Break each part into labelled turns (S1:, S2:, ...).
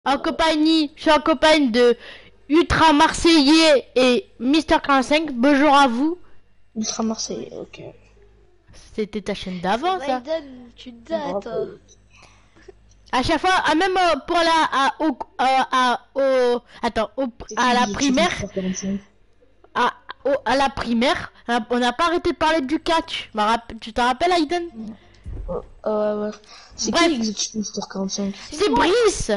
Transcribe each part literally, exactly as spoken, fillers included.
S1: En compagnie, je suis en compagnie de Ultra Marseillais et Mister quarante-cinq. Bonjour à vous.
S2: Ultra Marseillais, ok.
S1: C'était ta chaîne d'avant, ça.
S3: Maïdan, tu dates. Hein.
S1: À chaque fois, ah, même euh, pour la, à, au, à, à, au, attends, au, à la primaire, à, au, à la primaire, on n'a pas arrêté de parler du catch. Tu t'en rappelles, Aiden?
S2: Oh, euh, ouais. C'est qui exactement Mister quarante-cinq?
S1: C'est Brice.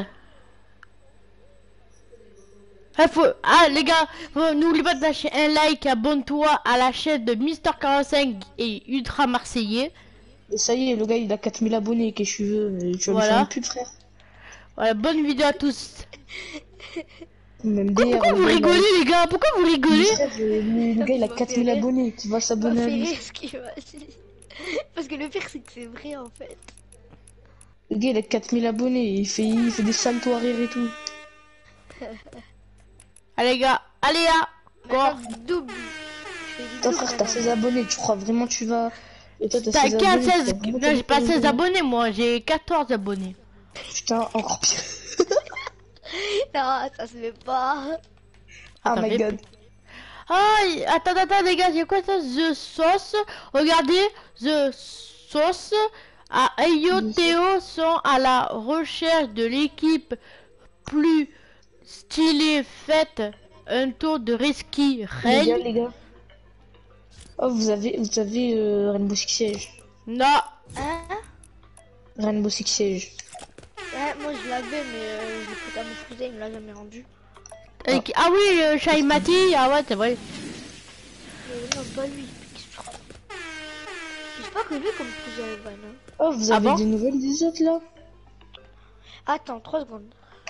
S1: Ah, faut... ah les gars, n'oublie pas de lâcher un like, abonne-toi à la chaîne de Mister quarante-cinq et Ultra Marseillais.
S2: Et ça y est, le gars il a quatre mille abonnés, qu'est-ce que tu veux? Tu vas
S1: voilà.
S2: lui faire une pub, frère.
S1: Voilà, bonne vidéo à tous.
S2: Même
S1: pourquoi, pourquoi vous rigolez a... les gars? Pourquoi vous rigolez?
S2: Frère, le, le gars il a quatre mille abonnés, tu vas s'abonner à lui.
S3: Parce que le pire c'est que c'est vrai en fait.
S2: Le gars il a quatre mille abonnés, il fait, il fait des saltos arrière et tout.
S1: Allez les gars, allez là.
S3: Encore double.
S2: Toi frère, t'as seize abonnés, tu crois vraiment tu vas...
S1: T'as quinze, seize, non j'ai pas seize abonnés moi, j'ai quatorze abonnés.
S2: Putain, encore pire.
S3: Non, ça se fait pas.
S2: Oh my god.
S1: Ah, attends, attends les gars, c'est quoi ça? The Sauce. Regardez, The Sauce à Ayo Théo sont à la recherche de l'équipe plus stylée. Faites un tour de Risky Raid.
S2: Les gars, les gars. Oh, vous avez, vous avez euh, Rainbow Six Siege.
S1: Non.
S3: Hein?
S2: Rainbow Six Siege.
S3: Ouais, moi je l'avais, mais euh, je l'ai pris à mon cousin, il me l'a jamais rendu.
S1: Ah, ah oui, euh, Shaimati, ah ouais, c'est vrai.
S3: Mais non, pas lui. Je sais pas que lui comme cousin Evan. Hein.
S2: Oh, vous avez ah bon des nouvelles des autres là?
S3: Attends, trois secondes.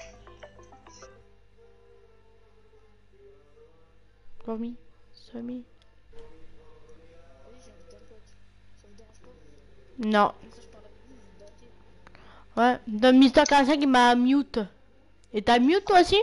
S1: Promis, Samy. Non. Ouais, donc Mister quarante-cinq il m'a mute. Et t'as mute toi aussi?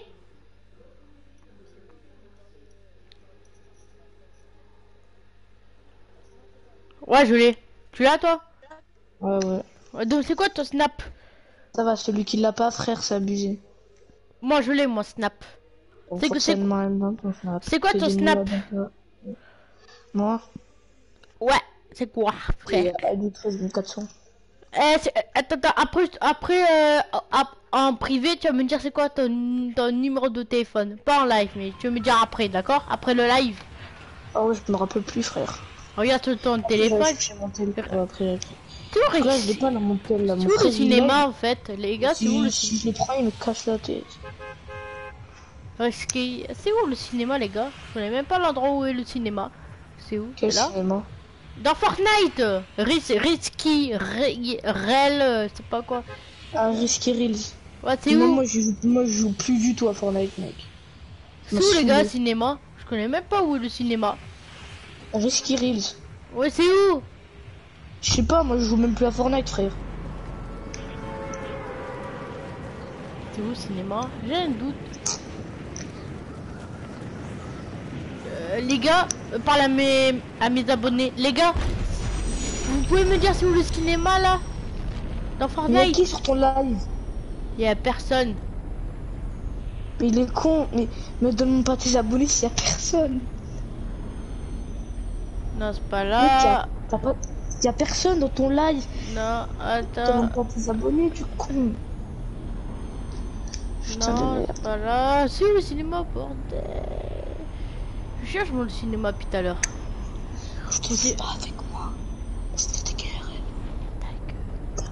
S1: Ouais, je l'ai. Tu l'as toi?
S2: Ouais, ouais.
S1: Ouais, donc c'est quoi ton snap?
S2: Ça va, celui qui l'a pas, frère, c'est abusé.
S1: Moi je l'ai, moi snap.
S2: Bon, c'est que c'est
S1: C'est quoi ton snap?
S2: Moi?
S1: Ouais, c'est quoi, frère?
S2: treize mille quatre cents.
S1: Eh, attends, attends, après, après euh, en privé, tu vas me dire c'est quoi ton, ton numéro de téléphone. Pas en live, mais tu vas me dire après, d'accord? Après le live.
S2: Ah ouais, je me rappelle plus, frère.
S1: Regarde sur ton téléphone.
S2: J'ai mon téléphone après.
S1: Tu vois,
S2: là, je l'ai pas dans mon tel, là.
S1: C'est où le cinéma, en fait? Les gars, c'est où le cinéma?
S2: Si je le prends, il me casse la tête.
S1: C'est où le cinéma, les gars? Je connais même pas l'endroit où est le cinéma. C'est où?
S2: Quel
S1: là
S2: cinéma?
S1: Dans Fortnite. Ris Risky Rel, c'est pas quoi.
S2: Ah, Risky Reels.
S1: Ouais, c'est où?
S2: Moi je, joue, moi je joue plus du tout à Fortnite, mec.
S1: C'est où les gars, le cinéma? Je connais même pas où est le cinéma.
S2: Risky Reels.
S1: Ouais, c'est où?
S2: Je sais pas, moi je joue même plus à Fortnite, frère.
S1: C'est où le cinéma? J'ai un doute. Euh, les gars, euh, parle à mes, à mes abonnés. Les gars, vous pouvez me dire c'est où le cinéma là? Dans Fortnite?
S2: Il y a qui sur ton live?
S1: Il y a personne.
S2: Mais il est con, mais me donne pas tes abonnés s'il y a personne.
S1: Non, c'est pas là.
S2: T'as pas... Y a personne dans ton live.
S1: Non, attends.
S2: T'as même pas tes abonnés, tu con.
S1: Putain non, c'est pas là. C'est le cinéma, bordel. Je cherche mon cinéma depuis tout à l'heure.
S2: Je te dis pas avec moi. C'était guerre. Ta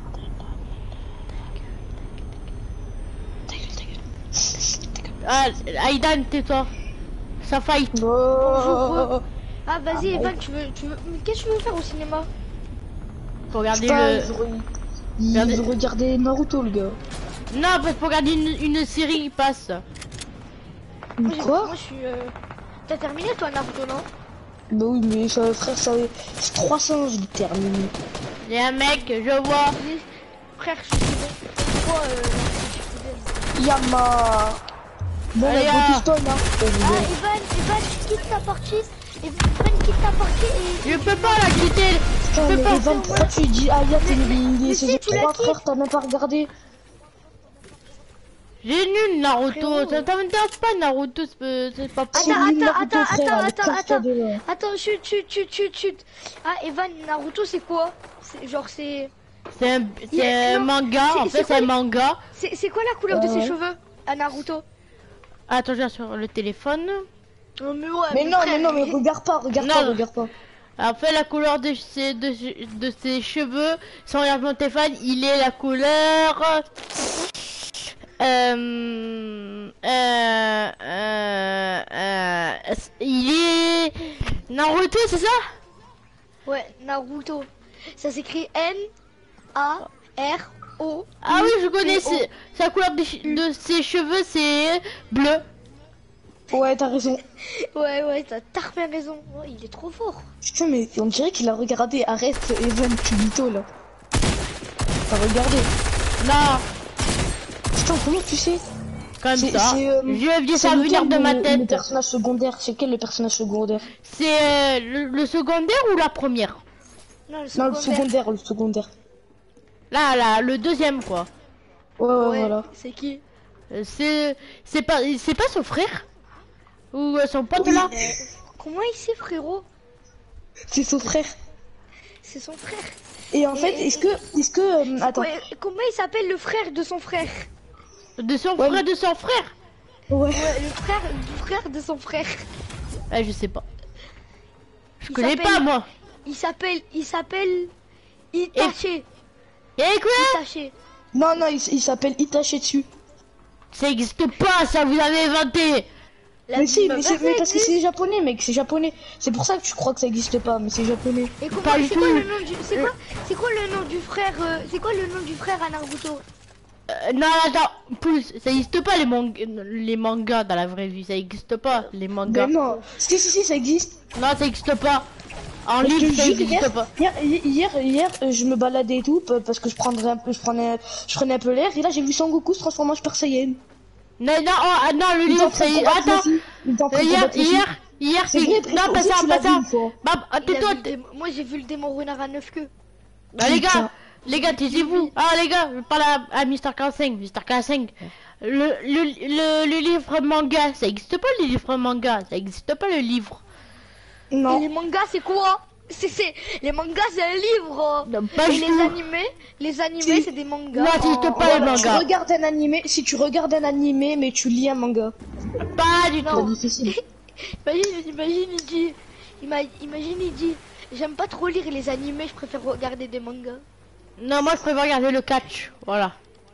S2: gueule, ta gueule.
S1: Ah, Aidan, tais-toi. Ça fight.
S2: Oh.
S3: Ah, vas-y, Evan, tu veux, tu veux... Mais qu'est-ce que tu veux faire au cinéma?
S1: Pour regarder le...
S2: Il Regardez... veut regarder Naruto, le gars.
S1: Non, parce que pour regarder une, une série qui passe.
S2: Une quoi?
S3: Moi, je suis... Euh... T'as terminé, toi, Naruto, non?
S2: Bah oui, mais ça, frère, ça... c'est trois cents, je l'ai terminé.
S1: Il y a un mec, je vois.
S3: Frère, je suis bon. Quoi, euh...
S2: Yama. Bon,
S1: allez,
S2: bah,
S1: ah.
S2: stone, hein.
S3: Ah, Evan, Evan, quitte ta partie. Evan, quitte ta partie et...
S1: Je peux pas la quitter.
S2: Putain,
S1: je peux pas.
S2: Evan, pourquoi tu dis Aya, t'es les trois frères, t'as même pas regardé.
S1: J'ai nul Naruto,
S3: Frérot.
S1: ça ça m'intéresse pas Naruto, c'est c'est pas pour...
S3: Attends,
S2: C'est nul,
S3: attends,
S2: Naruto,
S3: attends,
S2: frère,
S3: attends,
S2: avec
S3: attends,
S2: Kafka
S3: attends.
S2: dedans.
S3: Attends, chut, chut, chut, chut, chut. Ah, Evan, Naruto, c'est quoi? C'est genre, c'est.
S1: C'est un,
S3: Il y
S1: c'est
S3: a-
S1: un
S3: non,
S1: manga,
S3: c'est-
S1: en
S3: c'est
S1: fait c'est
S3: quoi
S1: un
S3: les-
S1: manga.
S3: C'est c'est quoi la couleur de
S2: Ouais,
S3: ses
S2: ouais.
S3: cheveux à Naruto?
S1: Attends, je regarde sur le téléphone.
S3: Oh, mais ouais,
S2: Mais non,
S3: frère,
S2: mais non, mais regarde pas, regarde
S1: Non,
S2: pas,
S1: non.
S2: regarde pas.
S1: En fait, la couleur de ses, de, de ses cheveux, si on regarde mon téléphone, il est la couleur... Euh, euh, euh, euh, il est... Naruto, c'est ça?
S3: Ouais, Naruto. Ça s'écrit N A R O.
S1: Ah oui, je connais,
S3: P O.
S1: c'est- sa couleur de, che- de ses cheveux, c'est bleu.
S2: Ouais, t'as raison.
S3: Ouais, ouais, t'as t'as bien raison. Oh, il est trop fort.
S2: Putain, mais on dirait qu'il a regardé Arrête Evan Cubito là. T'as regardé.
S1: Non,
S2: Putain, comment tu sais?
S1: comme
S2: C'est-
S1: ça.
S2: c'est, euh,
S1: Je viens
S2: C'est
S1: ça venir
S2: lequel
S1: de
S2: le-
S1: ma
S2: Le
S1: tête.
S2: personnage secondaire, c'est quel le personnage secondaire?
S1: C'est euh, le, le secondaire ou la première?
S3: Non, le
S2: Non, le
S3: secondaire.
S2: secondaire, le secondaire.
S1: Là, là, le deuxième, quoi.
S2: Ouais, ouais,
S3: Ouais,
S2: voilà.
S3: c'est qui?
S1: Euh, C'est c'est pas c'est pas son frère ou euh, son pote
S2: Oui.
S1: là?
S3: Comment il sait, frérot?
S2: C'est son frère.
S3: C'est son frère.
S2: Et en fait,
S3: Et-
S2: est-ce que, est-ce que, euh, attends,
S3: Ouais, comment il s'appelle le frère de son frère?
S1: De son
S2: Ouais,
S1: frère,
S2: mais-
S1: de son frère?
S2: ouais,
S3: Ouais, le frère du frère de son frère.
S1: Ah, je sais pas. Je
S3: Il
S1: connais
S3: s'appelle-
S1: pas moi.
S3: Il s'appelle, il s'appelle Itachi.
S1: Et quoi?
S3: Itachi.
S2: non, non, il, s- il s'appelle Itachi.
S1: Ça existe pas, ça vous avez inventé.
S3: La
S2: Mais si,
S3: bah,
S2: mais,
S3: bah,
S2: c'est-
S3: ça
S2: mais parce que
S3: existe.
S2: c'est japonais, mec, c'est japonais. C'est pour ça que tu crois que ça existe pas, mais c'est japonais.
S3: Et comment,
S1: Pas du
S3: c'est quoi
S1: tout.
S3: le nom du, c'est quoi, c'est quoi le nom du frère, euh, c'est quoi le nom du frère à Naruto?
S1: Euh, non, attends, plus, ça existe pas les, mang les mangas dans la vraie vie, ça existe pas les mangas.
S2: Mais non, si, si, si, ça existe.
S1: Non, ça existe pas. En
S2: Je te
S1: livre, ça
S2: jure,
S1: existe
S2: hier,
S1: pas.
S2: hier, hier, hier, euh, je me baladais et tout, pa- parce que je prendrais un peu, je prenais, je prenais un peu l'air, et là j'ai vu Sangoku se transformer en Super Saiyan.
S1: Non, non, oh, ah, non, le
S2: Il était en
S1: livre,
S2: train
S1: ça
S2: de
S1: y
S2: combattre
S1: attends.
S2: Luffy. Il était en train de
S1: Hier,
S2: combattre Luffy.
S1: hier, hier,
S2: C'est
S1: c'est...
S2: vrai,
S1: Non,
S2: frérot,
S1: pas
S2: aussi,
S1: ça,
S2: tu
S1: pas
S2: l'as
S1: ça.
S2: vu une fois.
S1: Bah,
S3: Il a
S1: attends,
S3: vu le
S1: toi,
S3: démon- Moi j'ai vu le démon renard à neuf queues.
S1: bah, les
S2: Putain.
S1: gars, les gars, taisez-vous. Ah, les gars, je parle à, à Mister quarante-cinq, Mister quarante-cinq. Le, le, le, le livre manga, ça existe pas le livre manga, ça existe pas le livre.
S3: Et
S2: Non.
S3: les mangas c'est quoi? C'est, c'est, les mangas c'est un livre.
S1: Non, pas
S3: Et
S1: du
S3: les
S1: tout.
S3: animés, les animés
S2: Si.
S3: c'est des mangas.
S1: Non, ça existe
S3: en-
S1: pas,
S3: en-
S1: les
S2: Voilà, tu
S1: mangas.
S2: regardes un animé, si tu regardes un animé, mais tu lis un manga.
S1: Pas du
S3: Non.
S2: C'est
S1: tout.
S2: difficile.
S3: Imagine, imagine il dit, ima- imagine il dit, j'aime pas trop lire les animés, je préfère regarder des mangas.
S1: Non, moi je préfère regarder le catch, voilà.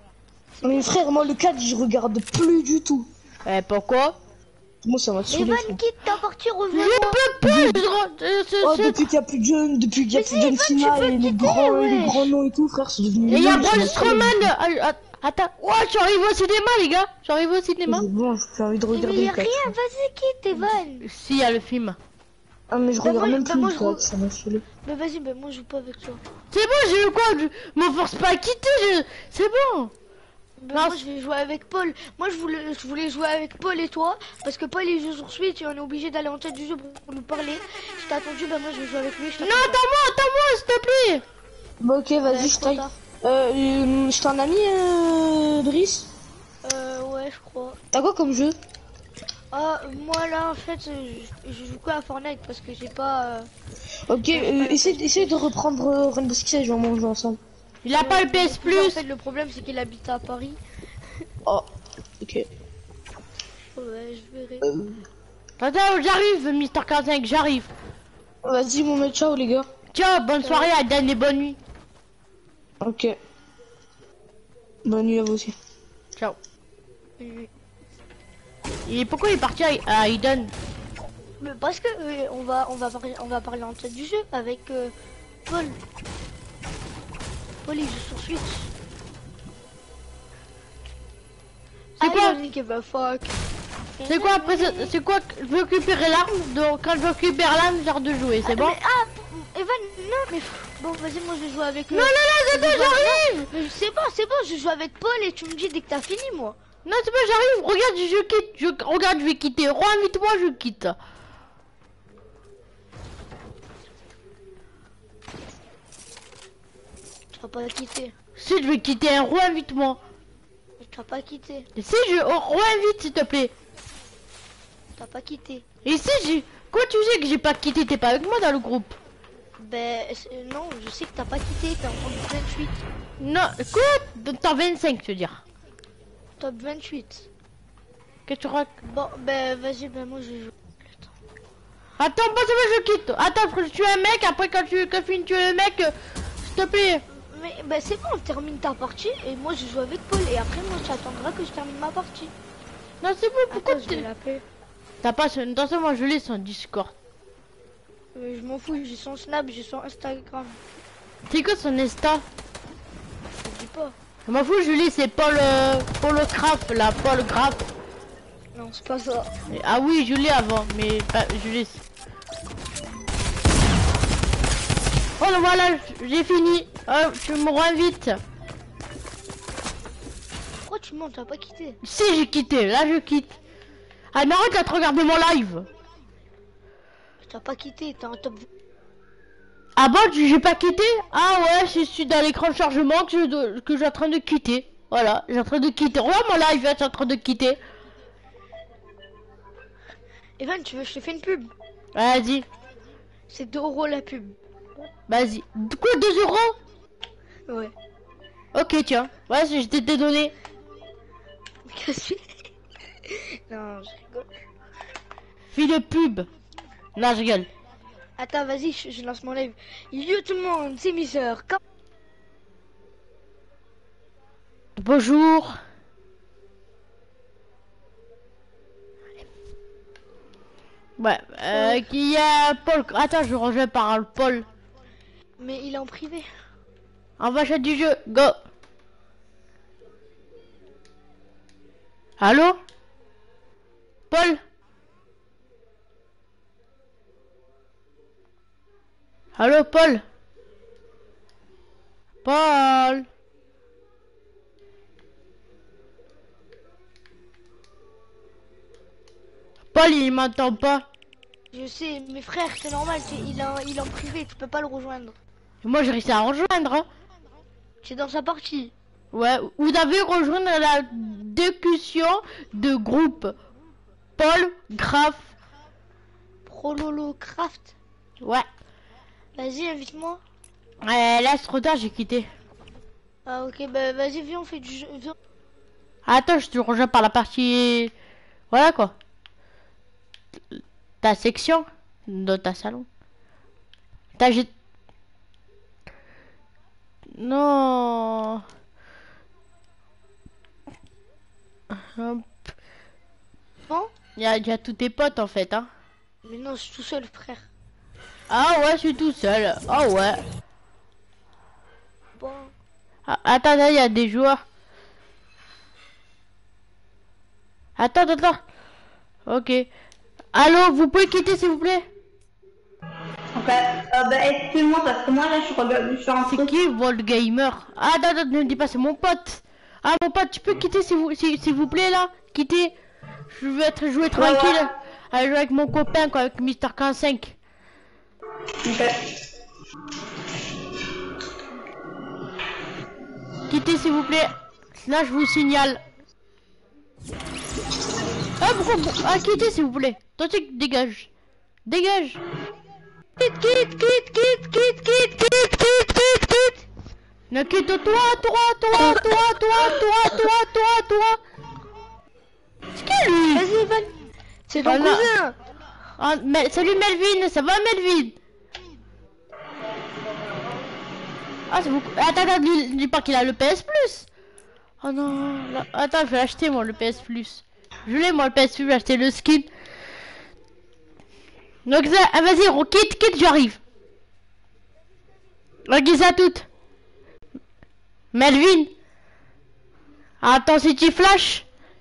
S2: Mais frère, moi le quatre, je regarde plus du tout.
S1: Eh, pourquoi?
S2: Moi ça m'a saoulé.
S3: Evan,
S2: frère.
S3: quitte ta partie,
S1: Je
S3: reviens.
S1: peux plus, je re- euh, ce-
S2: Oh,
S1: ce-
S2: depuis qu'il y a plus de jeunes, depuis qu'il y a
S3: Mais
S2: plus de John
S3: si, Evan,
S2: Cena
S3: tu peux
S2: et les
S3: quitter,
S2: grands, les
S3: ouais.
S2: grands noms et tout, frère, c'est devenu.
S1: Et il y a
S2: nul, ça
S1: Braun
S2: m'a saoulé.
S1: Strowman. Ah, ah, Attends, ouais, j'arrive au cinéma, les gars. J'arrive au cinéma.
S2: C'est bon, j'ai envie de
S3: Mais
S2: regarder
S3: y
S2: le
S3: a
S2: quatre.
S3: rien, vas-y, quitte, Evan.
S1: Si, il y a le film.
S2: Ah, mais je
S3: Bah,
S2: regarde
S3: moi,
S2: même
S3: bah,
S2: plus
S3: moi,
S2: le
S3: je
S2: quatre,
S3: re-
S2: ça m'a saoulé.
S3: Mais vas-y, bah, moi je joue pas avec toi.
S1: C'est bon, j'ai eu quoi? Je me force pas à quitter, je... c'est bon.
S3: Bah,
S1: Non,
S3: moi je vais jouer avec Paul. Moi je voulais, je voulais jouer avec Paul et toi. Parce que Paul il joue sur Switch et on est obligé d'aller en tête du jeu pour, pour nous parler. Je t'ai attendu, bah moi je vais jouer avec lui. Je
S1: Non,
S3: t'attends pas.
S1: attends-moi, attends-moi, s'il te plaît.
S2: Bon, ok,
S3: Ouais,
S2: vas-y, je
S3: trop
S2: taille.
S3: tard.
S2: Euh, euh, je t'en ai mis, euh, Driss.
S3: Euh, ouais, je crois.
S2: T'as quoi comme jeu?
S3: Ah, moi là en fait, je, je joue que à Fortnite parce que j'ai pas. euh,
S2: Ok, euh, essaye, essaye de reprendre euh, Rainbow Six Siege, on va jouer ensemble.
S1: Il a pas le P S
S3: En
S1: Plus.
S3: fait, le problème c'est qu'il habite à Paris.
S2: Oh, ok.
S3: Ouais, je verrai.
S2: Euh,
S1: Attends, j'arrive, Mister quarante-cinq, j'arrive.
S2: Vas-y, mon mec, ciao les gars.
S1: Ciao, bonne soirée, à Dan et bonne nuit.
S2: Ok. Bonne nuit à vous aussi.
S1: Ciao.
S3: Euh,
S1: Et pourquoi il est parti à, à Eden?
S3: Mais parce que euh, on va, on va parler, on va parler en tête du jeu avec euh, Paul. Paul il joue sur Switch.
S1: C'est
S3: Ah,
S1: quoi?
S3: Yannick, eh ben, fuck.
S1: C'est quoi après ça- C'est quoi que- Je veux récupérer l'arme, donc quand je récupère l'arme, j'arrête de jouer, c'est
S3: Ah,
S1: bon?
S3: mais- ah, Evan, non mais bon vas-y moi je vais jouer avec.
S1: Non, non, non, c'est bon, j'arrive.
S3: Mais c'est bon, c'est bon, je joue avec Paul et tu me dis dès que t'as fini moi.
S1: Non, c'est bon, j'arrive. Regarde, je quitte. Je... Regarde, je vais quitter. Re-invite-moi, je quitte.
S3: Tu vas pas la quitter.
S1: Si, je vais quitter. Re-invite-moi.
S3: Tu T'as pas quitté.
S1: Et si je oh, re-invite s'il te plaît.
S3: T'as pas quitté.
S1: Et si j'ai... Quoi tu sais que j'ai pas quitté? T'es pas avec moi dans le groupe?
S3: Ben non, je sais que t'as pas quitté, t'es en top vingt-huit.
S1: Non, quoi? T'as vingt-cinq, tu veux dire?
S3: Top vingt-huit.
S1: Qu'est-ce que tu racontes?
S3: Bon, ben vas-y, ben moi je joue.
S1: Attends, moi c'est moi je quitte. Attends, faut que je tue un mec, après quand tu quand tu finis de tuer le mec, euh, s'il te plaît.
S3: Mais ben c'est bon, termine ta partie et moi je joue avec Paul et après moi tu attendras que je termine ma partie.
S1: Non c'est bon, pourquoi
S3: Attends, je vais
S1: tu...
S3: l'appeler.
S1: T'as pas son... Attention, moi je l'ai son Discord.
S3: Euh, je m'en fous, j'ai son Snap, j'ai son Instagram.
S1: C'est quoi son Insta?
S3: Je dis pas.
S1: Je m'en fous, je l'ai, c'est Paul... Euh... Paul Craft, là, Paul Craft.
S3: Non, c'est pas ça.
S1: Ah oui, je l'ai avant, mais pas... je l'ai... Oh là, voilà, j'ai fini. Oh, je me réinvite.
S3: Pourquoi tu mens, t'as pas quitté?
S1: Si, j'ai quitté, là je quitte. Ah mais arrête là de regarder mon live.
S3: T'as pas quitté, t'es en top.
S1: Ah bon, j'ai pas quitté? Ah ouais, je suis dans l'écran de chargement que je dois- que j'ai en train de quitter. Voilà, j'ai en train de quitter. Regarde mon live, là, je suis en train de quitter.
S3: Evan, tu veux que je te fais une pub?
S1: Vas-y,
S3: C'est deux euros la pub.
S1: vas-y. Quoi, deux euros?
S3: Ouais.
S1: Ok, tiens. Ouais, je t'ai donné.
S3: Qu'est-ce que Non, je rigole.
S1: Fille de pub. Non, je rigole.
S3: Attends, vas-y, je, je lance mon live. Yo tout le monde, c'est mes sœurs. Comme...
S1: Bonjour. Ouais, euh, qui y a Paul. Attends, je rejoins par Paul.
S3: Mais il est en privé.
S1: On va chat du jeu, go. Allô? Paul? Allô, Paul? Paul? Paul, il m'entend pas.
S3: Je sais, mes frères, c'est normal, tu- il, est en, il est en privé, tu peux pas le rejoindre.
S1: Moi, j'ai réussi à rejoindre. Hein.
S3: Tu es dans sa partie.
S1: Ouais, vous avez rejoindre la discussion de groupe. Paul, Graf.
S3: Prololo Craft.
S1: Ouais.
S3: Vas-y, invite-moi.
S1: Euh, là, c'est trop tard, j'ai quitté.
S3: Ah ok, bah vas-y, viens, on fait du jeu. Viens.
S1: Attends, je te rejoins par la partie... Voilà, quoi. Ta section de ta salon. T'as... j'ai- Non. Hop.
S3: Bon.
S1: Il y a, y a tous tes potes, en fait, hein.
S3: Mais non, je suis tout seul, frère.
S1: Ah ouais, je suis tout seul. Ah ouais.
S3: Bon.
S1: Ah, attends, là, il y a des joueurs. Attends, attends, attends. Ok. Allô, vous pouvez quitter, s'il vous plaît?
S4: Ok, euh, bah excuse-moi parce que moi là je regarde, je suis en
S1: C'est
S4: truc.
S1: qui, Volt Gamer? Ah, attends, attends, ne me dis pas, c'est mon pote. Ah, mon pote, tu peux quitter, s'il vous, s'il s'il vous plaît, là? Quitter. Je veux être jouer tranquille.
S4: ouais.
S1: Aller jouer avec mon copain, quoi, avec Mister quarante-cinq.
S4: Ok.
S1: Quittez, s'il vous plaît. Là, je vous signale. Ah, pourquoi? Ah, quittez, s'il vous plaît. Toi, tu dégage. Dégage. Quitte, quitte, quitte, quitte, quitte, quitte, quitte, quitte, quitte, quitte. Ne quitte toi, toi, toi, toi, toi, toi, toi, toi, toi. C'est qui lui?
S3: Vas-y, Evan. C'est ton
S1: Voilà.
S3: cousin.
S1: Ah, mais, salut Melvin, ça va Melvin? Ah, c'est beaucoup. Attends, attends, dis, dis pas qu'il a le P S Plus. Oh non, là- attends, je vais l'acheter moi le P S Plus. Je l'ai moi le P S Plus, je vais acheter le skin. Donc ça, ah, vas-y, on quitte, quitte, j'arrive. Regarde ça toutes. Melvin. Attends, si tu flash.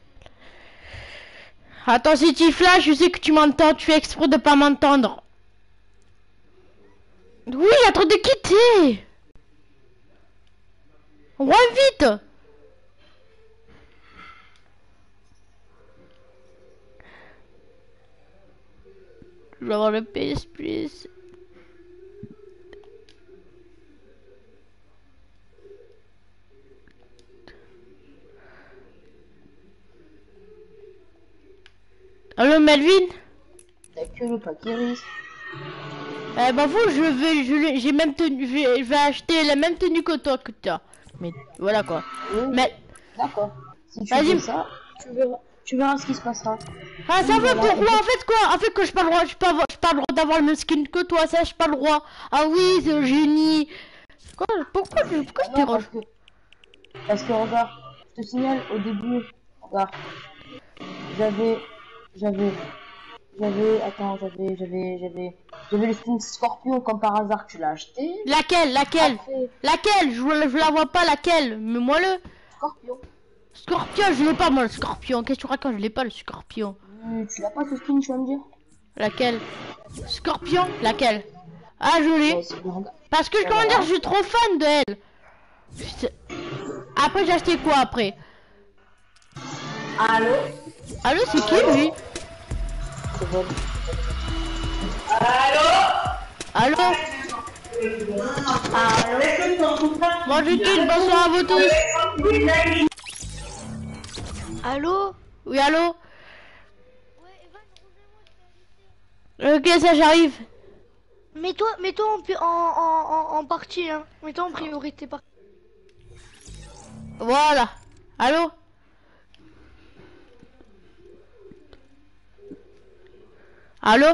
S1: Attends, si tu flash, je sais que tu m'entends, tu fais exprès de pas m'entendre. Oui, il est en train de quitter. Ouais, vite. Je vais avoir le P S Plus. Allô Melvin?
S2: T'as que le paquet.
S1: Eh ben vous, je vais, je j'ai même tenu, je vais, je vais acheter la même tenue que toi que toi. Mais voilà quoi.
S2: Oui,
S1: Mais
S2: d'accord. Si tu
S1: vas-y.
S2: fais ça, tu verras, tu verras ce qui se passera.
S1: Ah ça
S2: Oui,
S1: va
S2: voilà.
S1: pourquoi en fait quoi? En fait que je pas le droit, je pas, je pas le droit d'avoir le même skin que toi, ça j'ai pas le droit. Ah oui, c'est le génie. Quoi? Pourquoi je, pourquoi je
S2: Ah
S1: t'ai
S2: non, parce
S1: rejoint?
S2: que, parce que regarde, je te signale au début, regarde, j'avais, j'avais, j'avais, attends, j'avais, j'avais, j'avais, j'avais le skin Scorpion comme par hasard, tu l'as acheté.
S1: Laquelle? Laquelle?
S2: Après,
S1: Laquelle? Je, je la vois pas laquelle. Mais moi le
S2: Scorpion.
S1: scorpion, je l'ai pas moi le scorpion. Qu'est-ce que tu racontes? Je l'ai pas le scorpion.
S2: Oui, tu l'as pas ce skin, tu vas me dire?
S1: Laquelle? Scorpion? Laquelle? Ah je l'ai.
S2: Ouais, c'est bien, regarde.
S1: Parce que comment dire, je suis trop fan de elle. Je- Après j'ai acheté quoi après?
S4: Allô?
S1: Allô c'est qui lui?
S2: C'est bon.
S4: Allô?
S1: Allô? Moi je quitte, bonsoir à vous tous.
S3: Allô?
S1: Oui allô? Ok ça j'arrive.
S3: Mets-toi, mets-toi en, pi- en, en, en, en partie, hein. Mets-toi en priorité par.
S1: Voilà. Allô? Allô?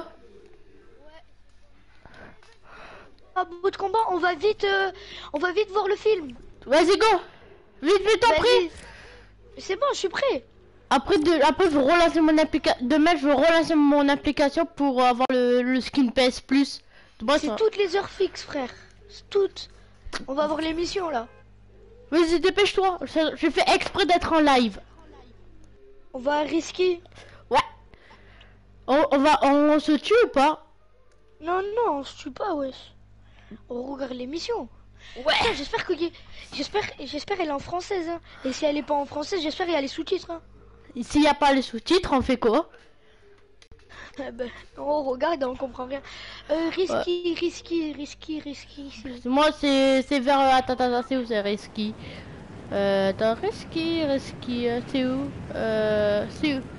S3: À bout de combat, on va vite, euh, on va vite voir le film.
S1: Vas-y go. Vite vite en prie.
S3: Vas-y. C'est bon, je suis prêt.
S1: Après de après je veux relancer mon application. Demain je veux relancer mon application pour avoir le, le skin P S Plus. Bon,
S3: C'est
S1: ça-
S3: toutes les heures fixes, frère. C'est toutes. On va voir l'émission là.
S1: Vas-y dépêche-toi. Je, je fais exprès d'être en live.
S3: On va risquer.
S1: Ouais. On, on va on se tue ou pas?
S3: Non, non, on se tue pas, wesh. On regarde l'émission. Ouais. J'espère que, j'espère, j'espère elle est en française. Hein. Et si elle est pas en française, j'espère qu'il y a les sous-titres. Hein.
S1: S'il n'y a pas les sous-titres, on fait quoi?
S3: Eh ben, on regarde, on comprend rien. Euh, risky, risky, risky, risky. c'est-
S1: Moi c'est c'est vers attends attends c'est où c'est risky? Euh attends risky risky euh, c'est où? Euh c'est où?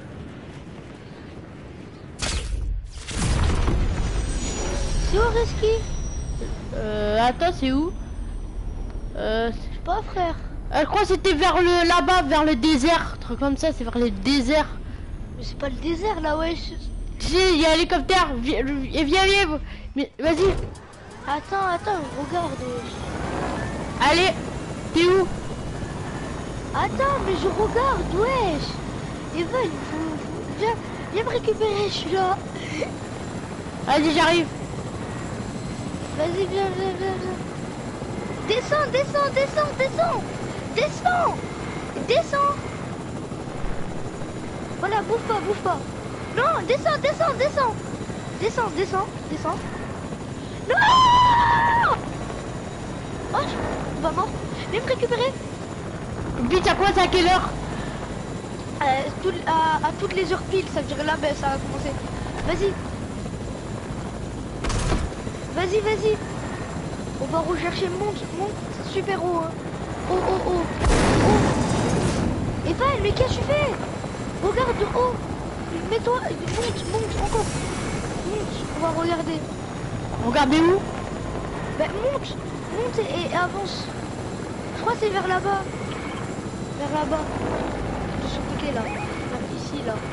S3: C'est où risky?
S1: Euh attends c'est où? Euh c'est-
S3: Je sais pas, frère.
S1: euh, je crois que c'était vers le là-bas vers le désert, un truc comme ça, c'est vers le désert.
S3: Mais c'est pas le désert là, wesh.
S1: Si, il y a un hélicoptère, viens viens viens, viens. Mais vas-y,
S3: Attends, attends, regarde. wesh.
S1: allez, t'es où?
S3: Attends, mais je regarde, wesh. Evan, faut, faut- viens, viens me récupérer, je suis là.
S1: Vas-y j'arrive.
S3: Vas-y, viens, viens, viens, viens. Descends, descends, descends, descends. Descends. Descends. Voilà, bouffe pas, bouffe pas. Non, descends, descends, descends. Descends, descends, descends. Non. Oh, je- on va mort. Viens me récupérer.
S1: Vite, à quoi, c'est à quelle heure?
S3: Euh, tout- à, à toutes les heures pile, ça veut dire là, ben, ça a commencé. Vas-y. Vas-y, vas-y. On va rechercher, monte, monte, super haut. Hein. Oh, oh, oh. Oh. Evan, mais qu'est-ce que tu fais? Regarde de haut. Mets-toi, monte, monte, encore. Monte, on va regarder.
S1: Regardez où?
S3: Ben, monte, monte et, et avance. Je crois que c'est vers là-bas. Vers là-bas. De ce côté là. Vers ici là.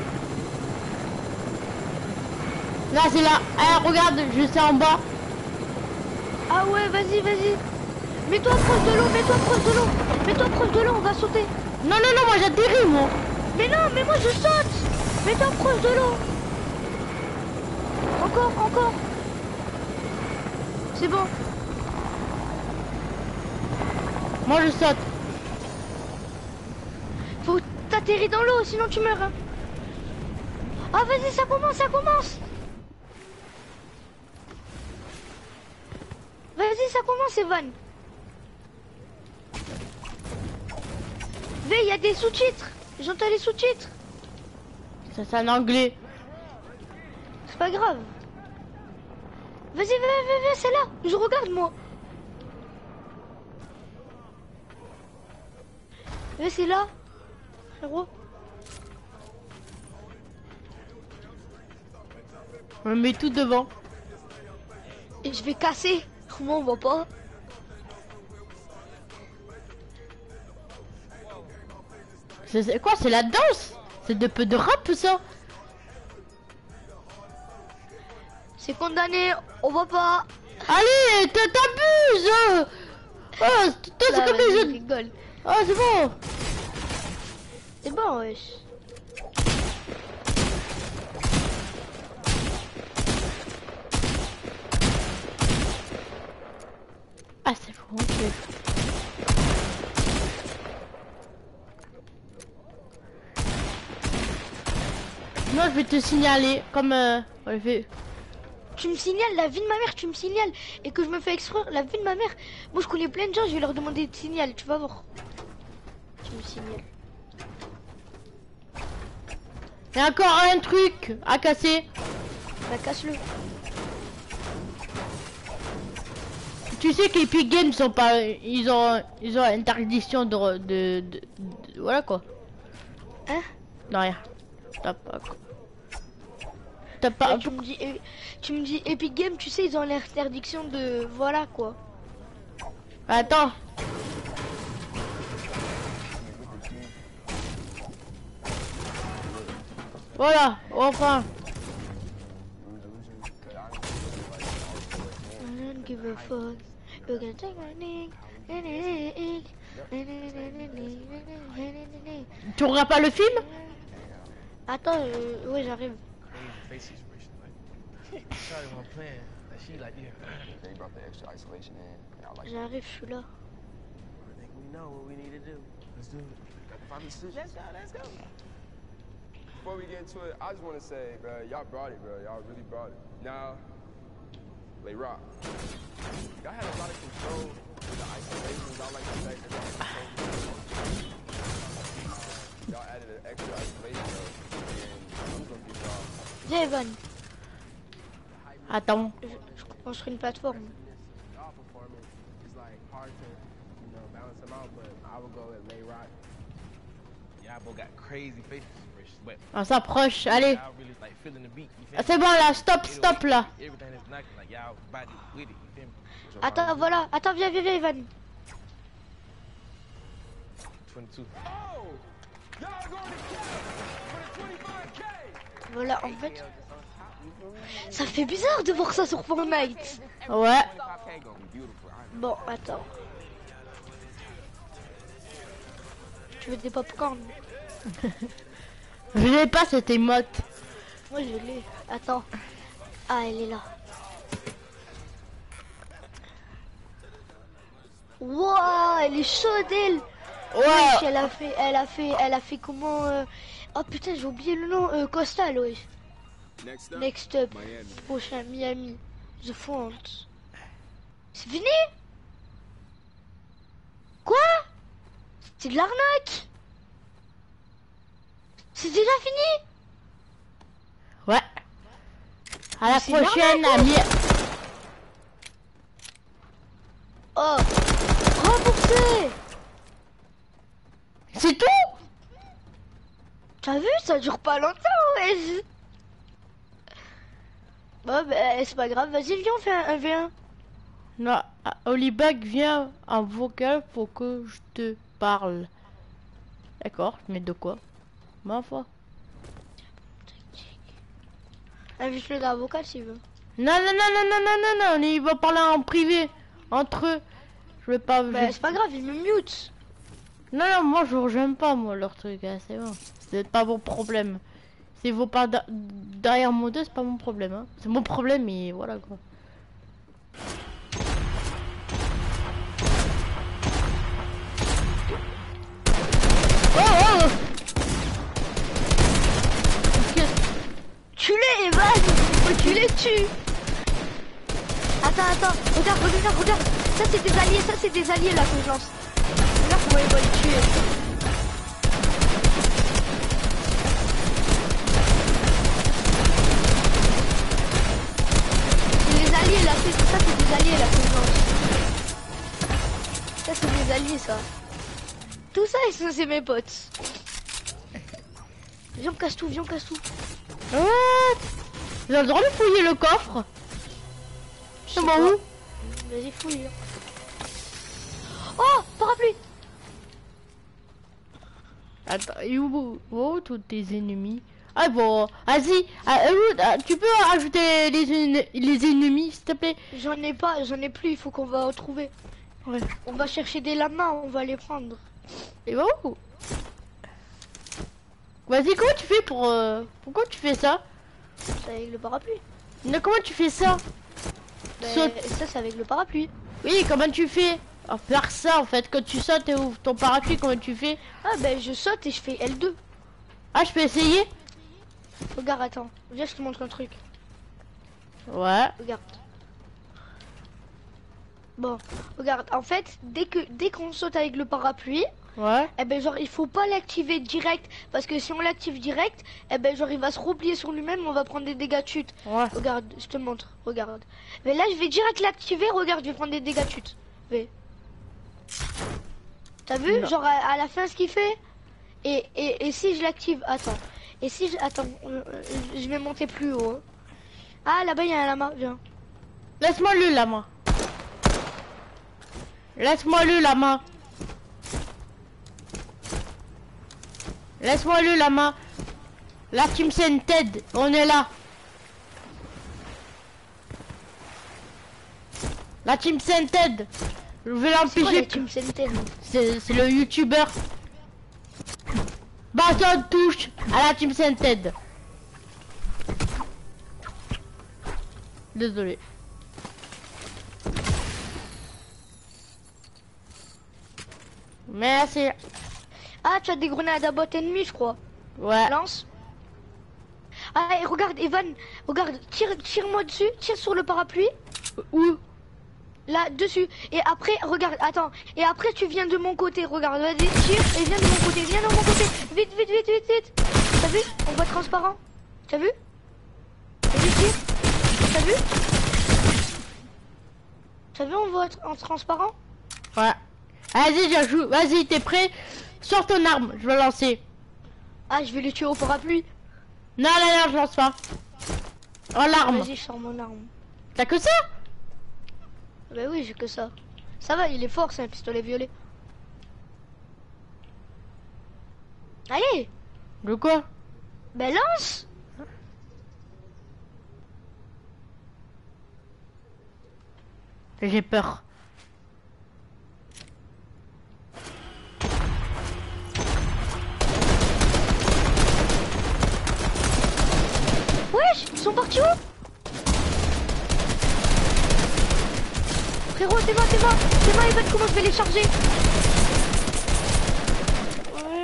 S1: Là, c'est là. Eh, regarde, je sais en bas.
S3: Ah ouais, vas-y, vas-y. Mets-toi proche de l'eau, mets-toi proche de l'eau. Mets-toi proche de l'eau, on va sauter.
S1: Non, non, non, moi j'atterris, moi.
S3: Mais non, mais moi je saute. Mets-toi proche de l'eau. Encore, encore. C'est bon.
S1: Moi je saute.
S3: Faut t'atterrir dans l'eau, sinon tu meurs. Hein. Ah vas-y, ça commence, ça commence. Vas-y, ça commence, Evan. Mais il y a des sous-titres. J'entends les sous-titres.
S1: Ça, c'est en anglais.
S3: C'est pas grave. Vas-y, vas-y, vas-y, c'est là. Je regarde, moi. Mais c'est là. Frérot.
S1: On met tout devant.
S3: Et je vais casser. Moi on voit pas.
S1: C'est quoi? C'est la danse? C'est de peu de rap ou ça?
S3: C'est condamné, on voit pas.
S1: Allez, t'abuses! Oh, toi c'est comme les jeux.
S3: Rigole.
S1: Oh, c'est bon.
S3: C'est bon, wesh.
S1: Ah, c'est bon, ok. Moi, je vais te signaler comme euh, on le fait.
S3: Tu me signales la vie de ma mère, tu me signales et que je me fais extraire la vie de ma mère. Moi je connais plein de gens, je vais leur demander de signal, tu vas voir. Tu me signales.
S1: Il y a encore un truc à casser.
S3: Bah casse-le.
S1: Tu sais qu'Epic Games sont pas, ils ont, ils ont interdiction de, de, de, de- voilà quoi.
S3: Hein?
S1: Non rien. T'as pas quoi. T'as pas.
S3: Bah, tu me dis, eh, tu me dis Epic Games, tu sais ils ont l'interdiction de, voilà quoi.
S1: Attends. Voilà, enfin.
S3: I don't give a fuck. You can take my name.
S1: Tu regardes pas le film?
S3: Attends, euh, ouais j'arrive. J'arrive, je suis là.
S5: Before we get into it, I just want to say, bro, y'all brought it, bro. Y'all really brought it. Now, Lay Rock, y'all had a lot of control with the isolations. I like the fact that y'all control. Y'all added an extra isolation, though, and I'm gonna be y'all.
S3: Viens Evan,
S1: Attends.
S3: je, je construis une plateforme.
S5: Y'all performance is like hard to, you know, balance them out, but I would go with Lay Rock.
S6: Y'all both got crazy faces, but
S1: On s'approche, allez.
S6: y'all really like feeling the beat. You feel
S1: Ah,
S6: me?
S1: c'est bon là, stop, stop là.
S6: Everything is knocking, like y'all body with it. You feel me?
S3: Attends, voilà, attends, viens, viens, viens Evan.
S6: twenty-two.
S5: Oh, y'all going to kill for the twenty-five K.
S3: Voilà, en fait, ça fait bizarre de voir ça sur Fortnite.
S1: Ouais.
S3: Bon, attends. Tu veux des popcorn?
S1: Je l'ai pas cette émote.
S3: Moi je l'ai. Attends. Ah, elle est là. Wouah, elle est chaude elle.
S1: Ouais.
S3: Wesh, elle a fait, elle a fait, elle a fait comment euh... Oh putain, j'ai oublié le nom. Euh, Coastal, ouais.
S5: Next up,
S3: Next up.
S5: Miami.
S3: Prochain, Miami. The Font. C'est fini? Quoi? C'est de l'arnaque. C'est déjà fini?
S1: Ouais. À la
S3: C'est
S1: prochaine,
S3: l'arnaque,
S1: ami.
S3: Oh, remboursé.
S1: C'est tout?
S3: T'as vu, ça dure pas longtemps, ouais. Bon, bah, c'est pas grave, vas-y, viens, on fait un un v un.
S1: Non, ah, Olibag vient en vocal pour que je te parle. D'accord, mais de quoi? Ma foi.
S3: Invite-le dans la vocale s'il veut.
S1: Non, non, non, non, non, non, non, non, il va parler en privé. Entre eux. Je vais pas...
S3: Bah,
S1: je-
S3: c'est pas grave, il me mute.
S1: Non, non, moi, je j'aime pas, moi, leur truc, hein, c'est bon. C'est pas mon problème. Si vous pas da- derrière mon dos, c'est pas mon problème, hein. C'est mon problème, et voilà, quoi. Oh, oh, oh.
S3: Tu l'es, Evan. Faut que tu les tues. Attends, attends. Regarde, regarde, regarde. Ça, c'est des alliés. Ça, c'est des alliés, là, que je lance. Regarde comment il va les tuer. C'est des alliés, là. c'est- Ça, c'est des alliés, là, que je lance. Ça, c'est des alliés, ça. Tout ça, ils sont- c'est mes potes. Viens, on casse tout, viens, on casse tout.
S1: What? Vous avez le droit de fouiller le coffre?
S3: Je
S1: C'est
S3: sais
S1: bon
S3: pas.
S1: où?
S3: Vas-y, fouille. Oh, parapluie.
S1: Attends, et où, où tous tes ennemis? Ah bon, vas-y, ah, euh, ah, tu peux ajouter les, en- les ennemis, s'il te plaît?
S3: J'en ai pas, j'en ai plus, il faut qu'on va retrouver.
S1: Ouais.
S3: On va chercher des lamas, on va les prendre.
S1: Et bah où? Vas-y, comment tu fais pour... euh, Pourquoi tu fais ça?
S3: C'est avec le parapluie.
S1: Mais comment tu fais ça?
S3: Ben,
S1: Saute.
S3: ça, c'est avec le parapluie.
S1: Oui, comment tu fais? À faire ça, en fait, quand tu sautes et ouvres ton parapluie, comment tu fais?
S3: Ah, ben, je saute et je fais L deux.
S1: Ah, je peux essayer?
S3: Regarde, attends. Viens, je te montre un truc.
S1: Ouais.
S3: Regarde. Bon, regarde. En fait, dès que dès qu'on saute avec le parapluie,
S1: Ouais.
S3: eh ben genre il faut pas l'activer direct parce que si on l'active direct, eh ben genre il va se replier sur lui-même, on va prendre des dégâts de chute.
S1: Ouais.
S3: Regarde, je te montre. Regarde. Mais là, je vais direct l'activer. Regarde, je vais prendre des dégâts de chute. Vais. T'as vu,
S1: Non.
S3: genre à, à la fin ce qu'il fait. Et, et et si je l'active, attends. Et si je attends, euh, euh, je vais monter plus haut. hein. Ah là-bas il y a un lama. Viens.
S1: Laisse-moi le la main. Laisse-moi le la main. Laisse-moi le la main. La team Sented, on est là. La team Sented. Je vais
S3: C'est quoi
S1: l'empêcher.
S3: la team Sentinel?
S1: C'est c'est le youtubeur. Bâton touche à la team Sented. Désolé. Merci.
S3: Ah, tu as des grenades à botte ennemie, je crois.
S1: Ouais.
S3: Lance. Ah, et regarde, Evan, regarde, tire, tire-moi dessus, tire sur le parapluie.
S1: Où?
S3: Là, dessus. Et après, regarde, attends. Et après, tu viens de mon côté. Regarde, vas-y, tire et viens de mon côté. Viens de mon côté. Vite, vite, vite, vite, vite. T'as vu? On voit transparent. T'as vu? Vas-y, tire. T'as vu? T'as vu, on voit en transparent?
S1: Ouais. Vas-y, j'ajoute. Vas-y, t'es prêt? Sors ton arme, je vais lancer.
S3: Ah, je vais le tuer au parapluie.
S1: Non, non, non, je lance pas. Oh, l'arme.
S3: Vas-y, je sors mon arme.
S1: T'as que ça?
S3: Bah oui, j'ai que ça. Ça va, il est fort, c'est un pistolet violet. Allez,
S1: De quoi?
S3: ben lance.
S1: J'ai peur.
S3: Wesh, ils sont partis où? Frérot, t'es moi, t'es moi, t'es moi, Evan, comment je vais les charger? Ouais.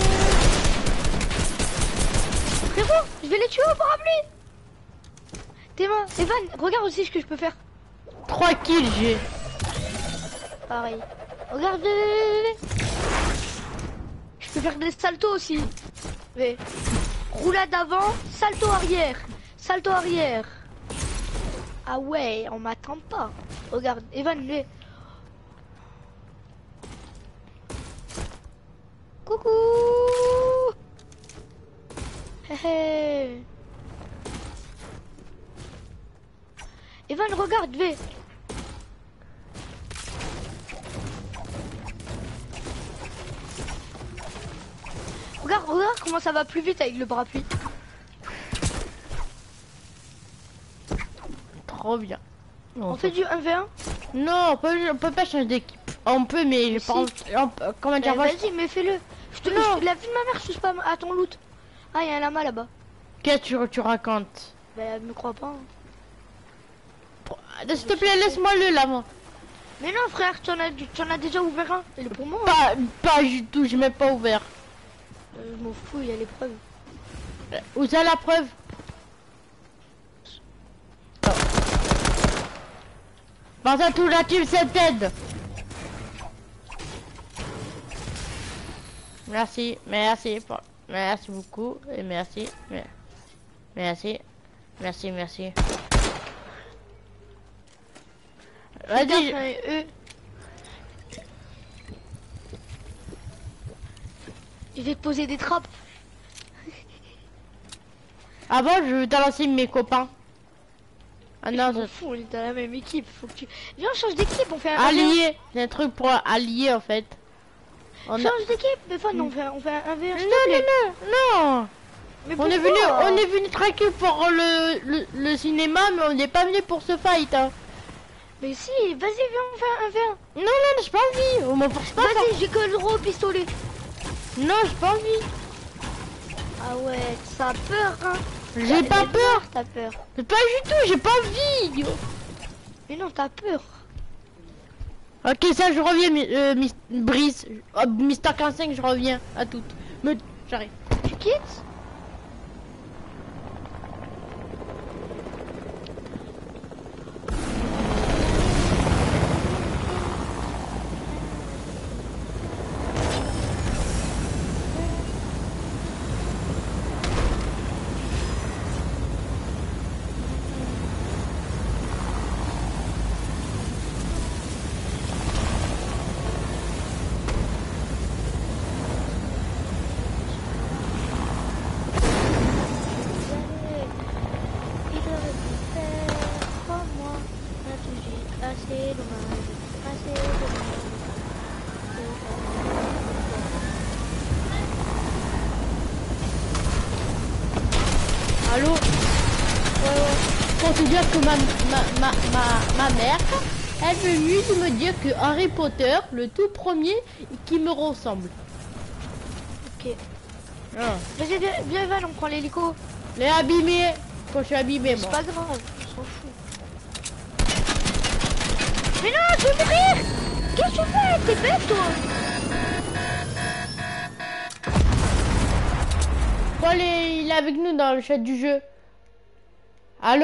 S3: Frérot, je vais les tuer au parapluie. T'es moi, Evan, regarde aussi ce que je peux faire.
S1: Trois kills, j'ai.
S3: Pareil. Regarde. Je peux faire des saltos aussi. Mais roulade avant, salto arrière, salto arrière. Ah ouais, on m'attend pas. Regarde, Evan, lui. Coucou. Hé hé. Evan, regarde, V. Regarde, regarde comment ça va plus vite avec le parapluie.
S1: Trop bien.
S3: On fait du un v un?
S1: Non, on peut, on peut pas changer d'équipe. On peut, mais,
S3: Mais
S1: je pense. on peut- comment
S3: Bah,
S1: dire, moi,
S3: vas-y, mais fais-le. Je te
S1: Non.
S3: je- la vie de ma mère, je suis pas à ton loot. Ah, il y a un lama là-bas.
S1: qu'est-ce que tu, tu racontes?
S3: Bah, elle me croit pas. hein.
S1: S'il te plaît, laisse-moi le là, moi.
S3: Mais non, frère, tu en as, tu en as déjà ouvert un. Il est pour moi. hein.
S1: Pas, pas du tout, je m'ai pas ouvert.
S3: Euh, je m'en fous, il y a les preuves.
S1: Où ça la preuve? Pense à tout la team cette aide. Merci, merci, pour- merci beaucoup et merci, me- merci, merci, merci. Vas-y,
S3: Regarde,
S1: je-
S3: euh, eux. Je vais te poser des trappes.
S1: Avant, je vais lancer mes copains. Ah non,
S3: Je m'en fous, on est dans la même équipe. Faut que tu... Viens, on change d'équipe, on fait un
S1: allié. C'est un truc pour allier en fait. On a...
S3: Change d'équipe, mais enfin, non, on fait, on fait un V un.
S1: Non, non, non, non.
S3: Mais
S1: On est
S3: pourquoi
S1: venu, on est venu tranquille pour le, le, le cinéma, mais on n'est pas venu pour ce fight. Hein.
S3: Mais si, vas-y, viens, on fait un V un.
S1: Non, non, j'ai pas envie. On m'en force pas.
S3: Vas-y, j'ai que le gros pistolet.
S1: Non, j'ai pas envie.
S3: Ah ouais, ça a peur, hein.
S1: J'ai pas peur.
S3: T'as peur.
S1: Mais pas du tout, j'ai pas envie.
S3: Mais non, t'as peur.
S1: Ok, ça, je reviens, euh, Miss Brice. Oh, Mister quinze cinq, je reviens. À toutes. Me... J'arrive.
S3: Tu quittes?
S1: Allô? euh, Pour te dire que ma, ma, ma, ma, ma mère, elle est venue de me dire que Harry Potter, le tout premier, qui me ressemble.
S3: Ok.
S1: Ah.
S3: Vas-y, viens, viens, Val, on prend l'hélico.
S1: Les abîmés. Quand je suis abîmé,
S3: C'est
S1: moi.
S3: pas grave, on s'en fout. Mais non, je vais mourir. Qu'est-ce que tu fais? T'es bête, toi.
S1: Paul est, il est avec nous dans le chat du jeu. Allô?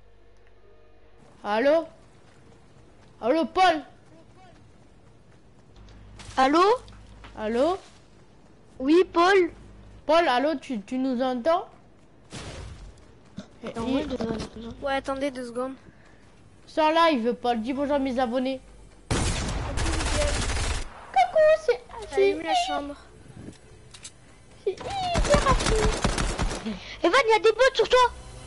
S1: Allô? Allô, Paul?
S3: Allô?
S1: Allô?
S3: Oui, Paul?
S1: Paul, allô, tu, tu nous entends?
S3: Non,
S1: Il-
S3: ouais, deux secondes, deux secondes. Ouais, attendez deux secondes.
S1: Sans live, Paul. Dis bonjour à mes abonnés. Coucou, c'est... c'est-
S3: Allume la chambre. Evan, il y a des bots sur toi.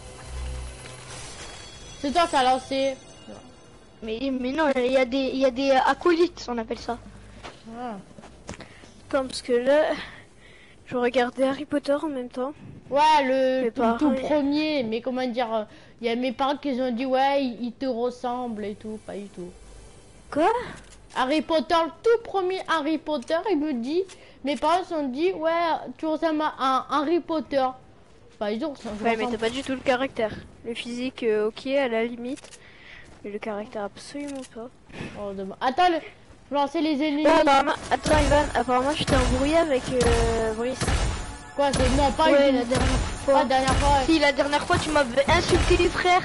S1: C'est toi qui as lancé.
S3: Mais, mais non, il y a des, il y a des acolytes, on appelle ça.
S1: Ah.
S7: Attends, parce que là, je regardais Harry Potter en même temps.
S1: Ouais, le
S7: Mais
S1: tout,
S7: pareil.
S1: tout premier. Mais comment dire, il y a mes parents qui ont dit, ouais, il, il te ressemble et tout. Pas du tout.
S7: Quoi?
S1: Harry Potter, le tout premier Harry Potter, il me dit, mes parents se sont dit, ouais, tu ressembles à un Harry Potter. Pas du tout. ça, je
S7: Ouais, mais
S1: ressemble-
S7: t'as pas du tout le caractère. Le physique, euh, ok, à la limite. Mais le caractère, absolument pas.
S1: Oh, demain. Attends, le... je vais lancer les ennemis.
S7: Ah, apparemment, attends, Ivan, apparemment, tu t'es embrouillé avec euh, Brice.
S1: Quoi, c'est... Non, pas
S3: Ouais,
S1: une...
S3: la dernière
S1: Pas
S3: fois.
S1: la dernière fois.
S3: Si, la dernière fois, tu m'avais insulté, les frères.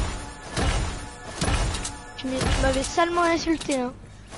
S3: Tu m'es- tu m'avais salement insulté, hein.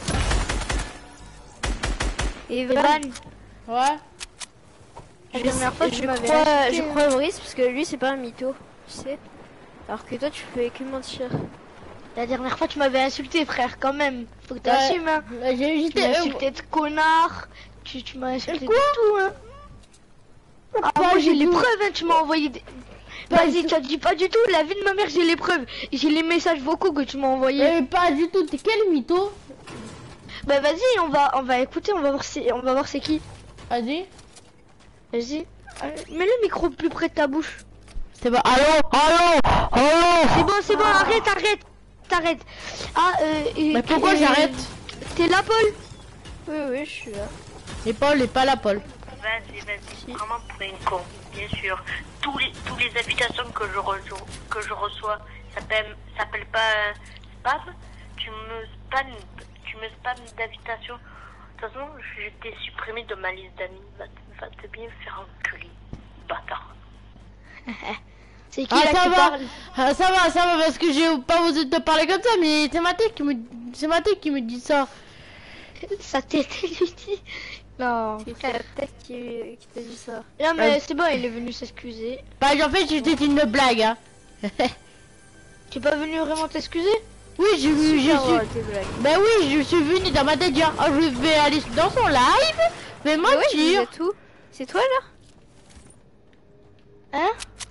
S3: Et Evan,
S1: Ouais.
S3: la dernière fois,
S7: je,
S3: tu m'avais
S7: crois,
S3: insulté.
S7: je
S3: hein.
S7: crois Brice, parce que lui, c'est pas un mytho, tu sais. Alors que toi, tu fais que mentir.
S3: La dernière fois, tu m'avais insulté, frère, quand même. Faut que
S1: Ouais.
S3: t'assumes, hein.
S1: Bah, j'ai
S3: Tu
S1: j'étais...
S3: m'as
S1: euh,
S3: insulté de connard. Tu, tu m'as insulté
S1: quoi
S3: de tout, hein. Ah,
S1: Pas
S3: moi,
S1: du
S3: j'ai les
S1: tout.
S3: preuves, hein. Tu m'as envoyé des...
S1: Pas
S3: Vas-y,
S1: du
S3: tu as dit pas du tout. La vie de ma mère, j'ai les preuves. J'ai les messages vocaux que tu m'as envoyés.
S1: Eh, pas du tout. T'es quel mytho?
S3: Bah vas-y, on va, on va écouter, on va voir c'est, on va voir c'est qui.
S1: Vas-y.
S3: Vas-y. Euh, Mets le micro plus près de ta bouche.
S1: C'est bon. Allô? Allô? Allô?
S3: C'est bon, c'est bon, arrête, arrête, t'arrêtes. Ah, euh, et-
S1: Mais pourquoi
S3: et-
S1: j'arrête?
S3: T'es là, Paul?
S7: Oui, oui, je suis là.
S1: Et Paul est pas là, Paul.
S8: Vas-y, vas-y, vraiment pour une con, bien sûr. Tous les, tous les invitations que je, reçois, que je reçois s'appellent s'appellent pas euh, spam. Tu me spam, tu me spam d'invitations. De toute façon, je t'ai supprimé de ma liste d'amis. Va, te- va te bien faire enculer, bâtard.
S3: C'est qui
S1: Ah,
S3: là
S1: ça
S3: qui
S1: va.
S3: parle?
S1: Ah, ça va, ça va, parce que j'ai pas osé te parler comme ça, mais c'est ma tête qui me, c'est ma tête qui me dit ça.
S3: Sa tête, il lui dit. Non,
S7: C'est
S3: frère.
S7: la tête qui, qui t'a dit ça.
S3: Non mais c'est bon, il est venu s'excuser.
S1: Bah, en fait, c'était une blague, hein.
S3: Tu es pas venu vraiment t'excuser?
S1: Oui, j'ai vu, je
S7: Super
S1: suis...
S7: drôle, tes blagues.
S1: Bah oui, je suis venu dans ma tête dire, oh, je vais aller dans son live, mais
S7: Mais ouais, je
S1: mentir.
S7: disais tout. C'est toi là?
S3: Hein?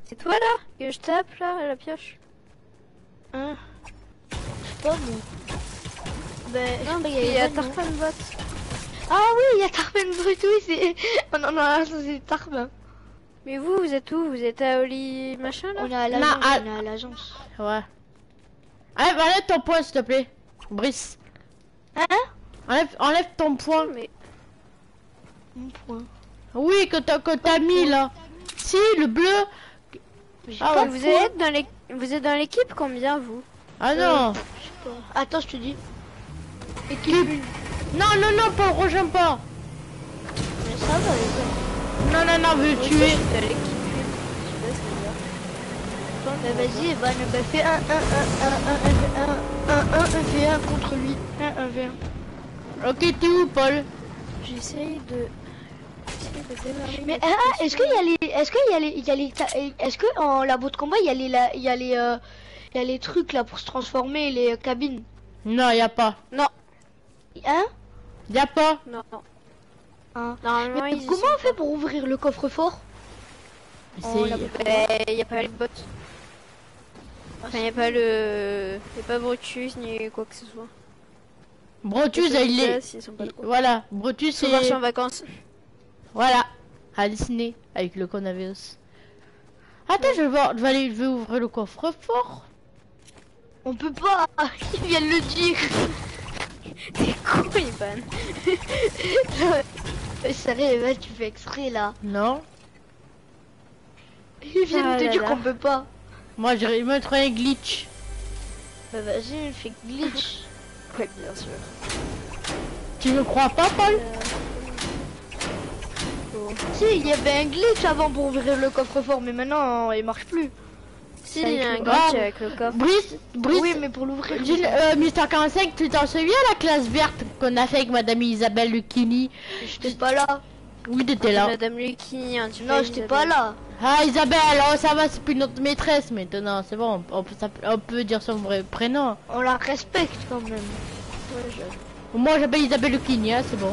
S7: C'est toi là que je tape là à la pioche?
S3: Hein? Je sais pas moi. Ben,
S7: Non,
S3: je sais pas,
S7: il y a
S3: Evan, non
S7: Tarpan Bot.
S3: Ah oui, il y a Tarpin Brut, oui, c'est... On en a un, c'est Tarpin.
S7: Mais vous, vous êtes où? Vous êtes à Oli machin là?
S3: On est à
S1: Non,
S3: l'agence,
S1: à-
S3: on est à l'agence.
S1: Ouais. Enlève, enlève ton point, s'il te plaît. Brice.
S3: Hein?
S1: Enlève, enlève ton point.
S7: Mais
S3: Mon point.
S1: Oui, que t'as que t'as mis là. Si, le bleu.
S3: J'ai
S1: Ah
S3: pas
S1: ouais.
S3: de
S7: vous
S3: point.
S7: êtes dans les vous êtes dans l'équipe combien vous?
S1: Ah non.
S3: Je sais pas. Attends, je te dis.
S1: Équipe. Non, non, non, pas, rejoins pas.
S3: Mais ça va, les gars.
S1: Non, non, non, veux tuer.
S7: Dans l'équipe. Je sais pas ce que
S3: Bah vas-y, Evan, bah fais un un un un un un un un v un contre lui. un un v un.
S1: Ok, t'es où, Paul?
S7: j'essaye de j'essaye de démarrer.
S3: Mais
S7: ma
S3: ah, ah, est-ce qu'il y
S7: application.
S3: a les, est-ce qu'il y a les, il y a les, ta- est-ce que en labo de combat il y a les, la- il y a les, euh, il y a les trucs là pour se transformer, les euh, cabines.
S1: Non, y a pas.
S3: Hein?
S1: Y a pas.
S7: Non.
S3: Hein.
S7: Normalement
S3: Mais
S7: ils y
S3: comment
S7: sont
S3: on fait pour ouvrir le coffre-fort?
S1: C'est-
S3: l'a-
S7: pas. Il y a pas les bots. Enfin, il y a pas le y a pas Brutus ni quoi que ce soit.
S1: Brutus,
S7: Les
S1: il est.
S7: Sauvages, ils sont pas trop.
S1: Voilà, Brutus
S7: Sauvage
S1: est.
S7: en vacances.
S1: Voilà, à Disney avec le coronavirus. Attends, je vais voir, je vais aller, je vais ouvrir le coffre-fort.
S3: On peut pas. Ils viennent le dire.
S7: T'es con, Ivan.
S3: Sérieux, Evan, tu fais exprès là.
S1: Non,
S3: Ils viennent
S7: Ah
S3: te
S7: là
S3: dire
S7: là.
S3: qu'on peut pas.
S1: moi je vais mettre un glitch.
S3: Bah vas-y, fais glitch.
S7: Ouais, bien sûr.
S1: Tu me crois pas, Paul?
S3: Si, il y avait un glitch avant pour ouvrir le coffre-fort, mais maintenant il marche plus.
S7: Si,
S3: Ça
S7: il y a un
S3: écrit-
S7: glitch
S1: Ah,
S7: avec le coffre.
S1: Brice, Brice,
S3: Oui, mais pour l'ouvrir.
S1: Gilles, euh, Mister quarante-cinq, tu t'en souviens la classe verte qu'on a fait avec Madame Isabelle Lucchini?
S3: J'étais pas là.
S1: Oui, t'étais là.
S7: Madame Lucky, hein, tu
S3: Non,
S7: fais
S3: j'étais
S7: Isabelle.
S3: pas là.
S1: Ah, Isabelle, oh ça va, c'est plus notre maîtresse maintenant, c'est bon, on peut, s'app- on peut dire son vrai prénom.
S3: On la respecte quand même.
S7: Ouais, je-
S1: Moi j'appelle Isabelle Lucchini, hein, c'est bon.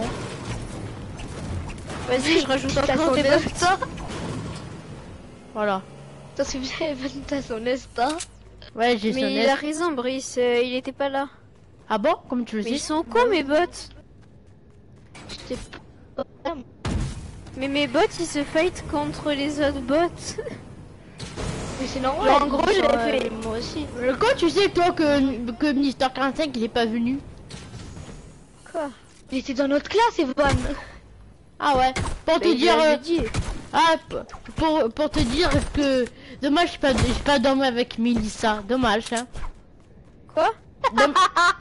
S7: Vas-y, je rajoute
S3: T'as
S7: encore
S3: son
S7: des bots.
S3: Insta.
S1: Voilà.
S3: T'as souviens, Evan, t'as son Insta.
S1: Ouais, j'ai son
S7: Mais il
S1: est-
S7: a raison, Brice, euh, il était pas là.
S1: Ah bon? Comme tu le
S7: Mais ils
S1: sais?
S7: sont cons, mes bots.
S3: J'étais pas là.
S7: Mais mes bots, ils se fight contre les autres bots.
S3: Mais c'est normal.
S7: En gros,
S3: ils sont,
S7: j'avais
S3: euh,
S7: fait-
S3: Moi aussi.
S1: Euh, Quand tu sais toi que, que Mister quarante-cinq il est pas venu?
S7: Quoi?
S3: Il était dans notre classe, Evan.
S1: Ah ouais, pour te
S7: Mais il
S1: dire...
S7: l'avait
S1: euh,
S7: dit.
S1: Ah, p- pour, pour te dire que... Dommage, j'ai pas, j'ai pas dormi avec Melissa. Dommage, hein.
S7: Quoi?
S1: Domm-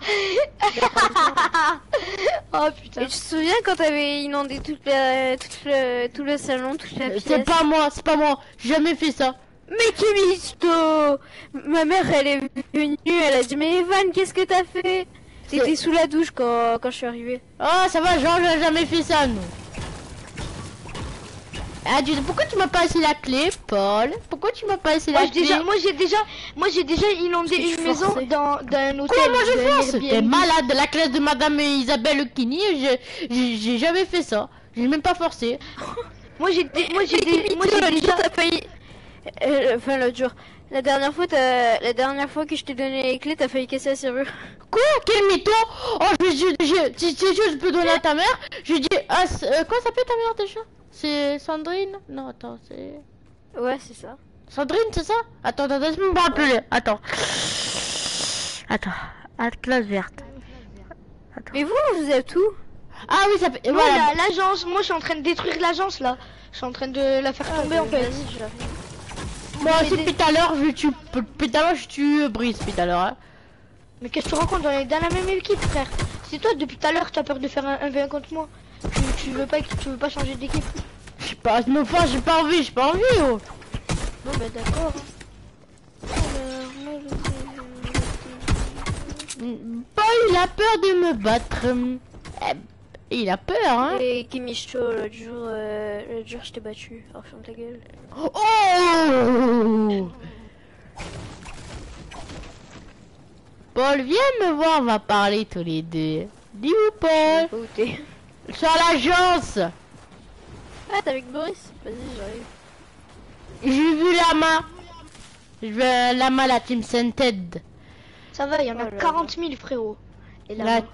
S3: Oh putain.
S7: Et tu te souviens quand t'avais inondé toute la, toute le, tout le salon, toute la pièce?
S1: C'est pas moi, c'est pas moi. J'ai jamais fait ça.
S7: Mais Kimisto! Ma mère, elle est venue, elle a dit, mais Evan, qu'est-ce que t'as fait? T'étais sous la douche quand, quand je suis arrivée.
S1: Oh, ça va, Jean, j'ai jamais fait ça, nous. Ah, tu... pourquoi tu m'as pas laissé la clé, Paul? Pourquoi tu m'as pas laissé
S3: Moi
S1: la
S3: j'ai
S1: clé?
S3: déjà, moi j'ai déjà, moi j'ai déjà inondé
S7: Parce que
S3: une
S7: tu
S3: maison
S7: forçais.
S3: dans, dans un hôtel.
S1: Comment je
S3: de
S1: force?
S3: Airbnb.
S1: T'es malade de la classe de Madame Isabelle Lucchini. je- J'ai j'ai jamais fait ça. J'ai même pas forcé.
S3: Moi j'ai, dé- moi j'ai, dé- moi
S7: Toi,
S3: j'ai
S7: l'autre
S3: déjà.
S7: jour, t'as failli... Euh, enfin, l'autre jour. La dernière fois, t'as... La dernière fois que je t'ai donné les clés, t'as failli casser la serrure.
S1: Quoi? Quel mytho? Oh, je, je, je, si si je peux donner à ta mère, je dis... Ah, c'est- euh, quoi s'appelle ta mère déjà? C'est Sandrine? Non, attends, c'est...
S7: Ouais, c'est ça.
S1: Sandrine, c'est ça? Attends, attends, laisse-moi me rappeler. Attends. Attends. À classe verte.
S7: Mais vous, vous êtes où?
S1: Ah oui, ça fait...
S3: Moi
S1: voilà.
S3: la- l'agence, moi je suis en train de détruire l'agence là. Je suis en train de la faire tomber en fait.
S7: Vas-y, j'arrive.
S1: Moi aussi, depuis tout à l'heure, je tue... Depuis tout à l'heure, je tue euh, Brice, depuis tout à l'heure. Hein.
S3: Mais qu'est-ce que tu racontes? On est dans la même équipe, frère. C'est toi depuis tout à l'heure, tu as peur de faire un un v un contre moi. Tu, tu veux pas, tu veux pas changer d'équipe.
S1: Je sais pas, me pas, j'ai pas envie, j'ai pas envie, oh.
S3: Bon bah d'accord.
S1: Paul, il a peur de me battre. Eh, il a peur, hein.
S7: Et Kimisto, l'autre jour, euh, l'autre jour, je t'ai battu. Alors, ferme ta gueule.
S1: Oh Paul, viens me voir, on va parler tous les deux. Dis-moi,
S7: Je sais
S1: Paul.
S7: pas où t'es.
S1: Sur l'agence.
S7: Ah, t'es avec Boris? Vas-y, j'arrive.
S1: J'ai vu la lama. Je veux un lama, la team Scented.
S3: Ça va, il y en a
S7: Oh là là.
S3: quarante mille frérot. Et là,
S1: La-
S7: Tu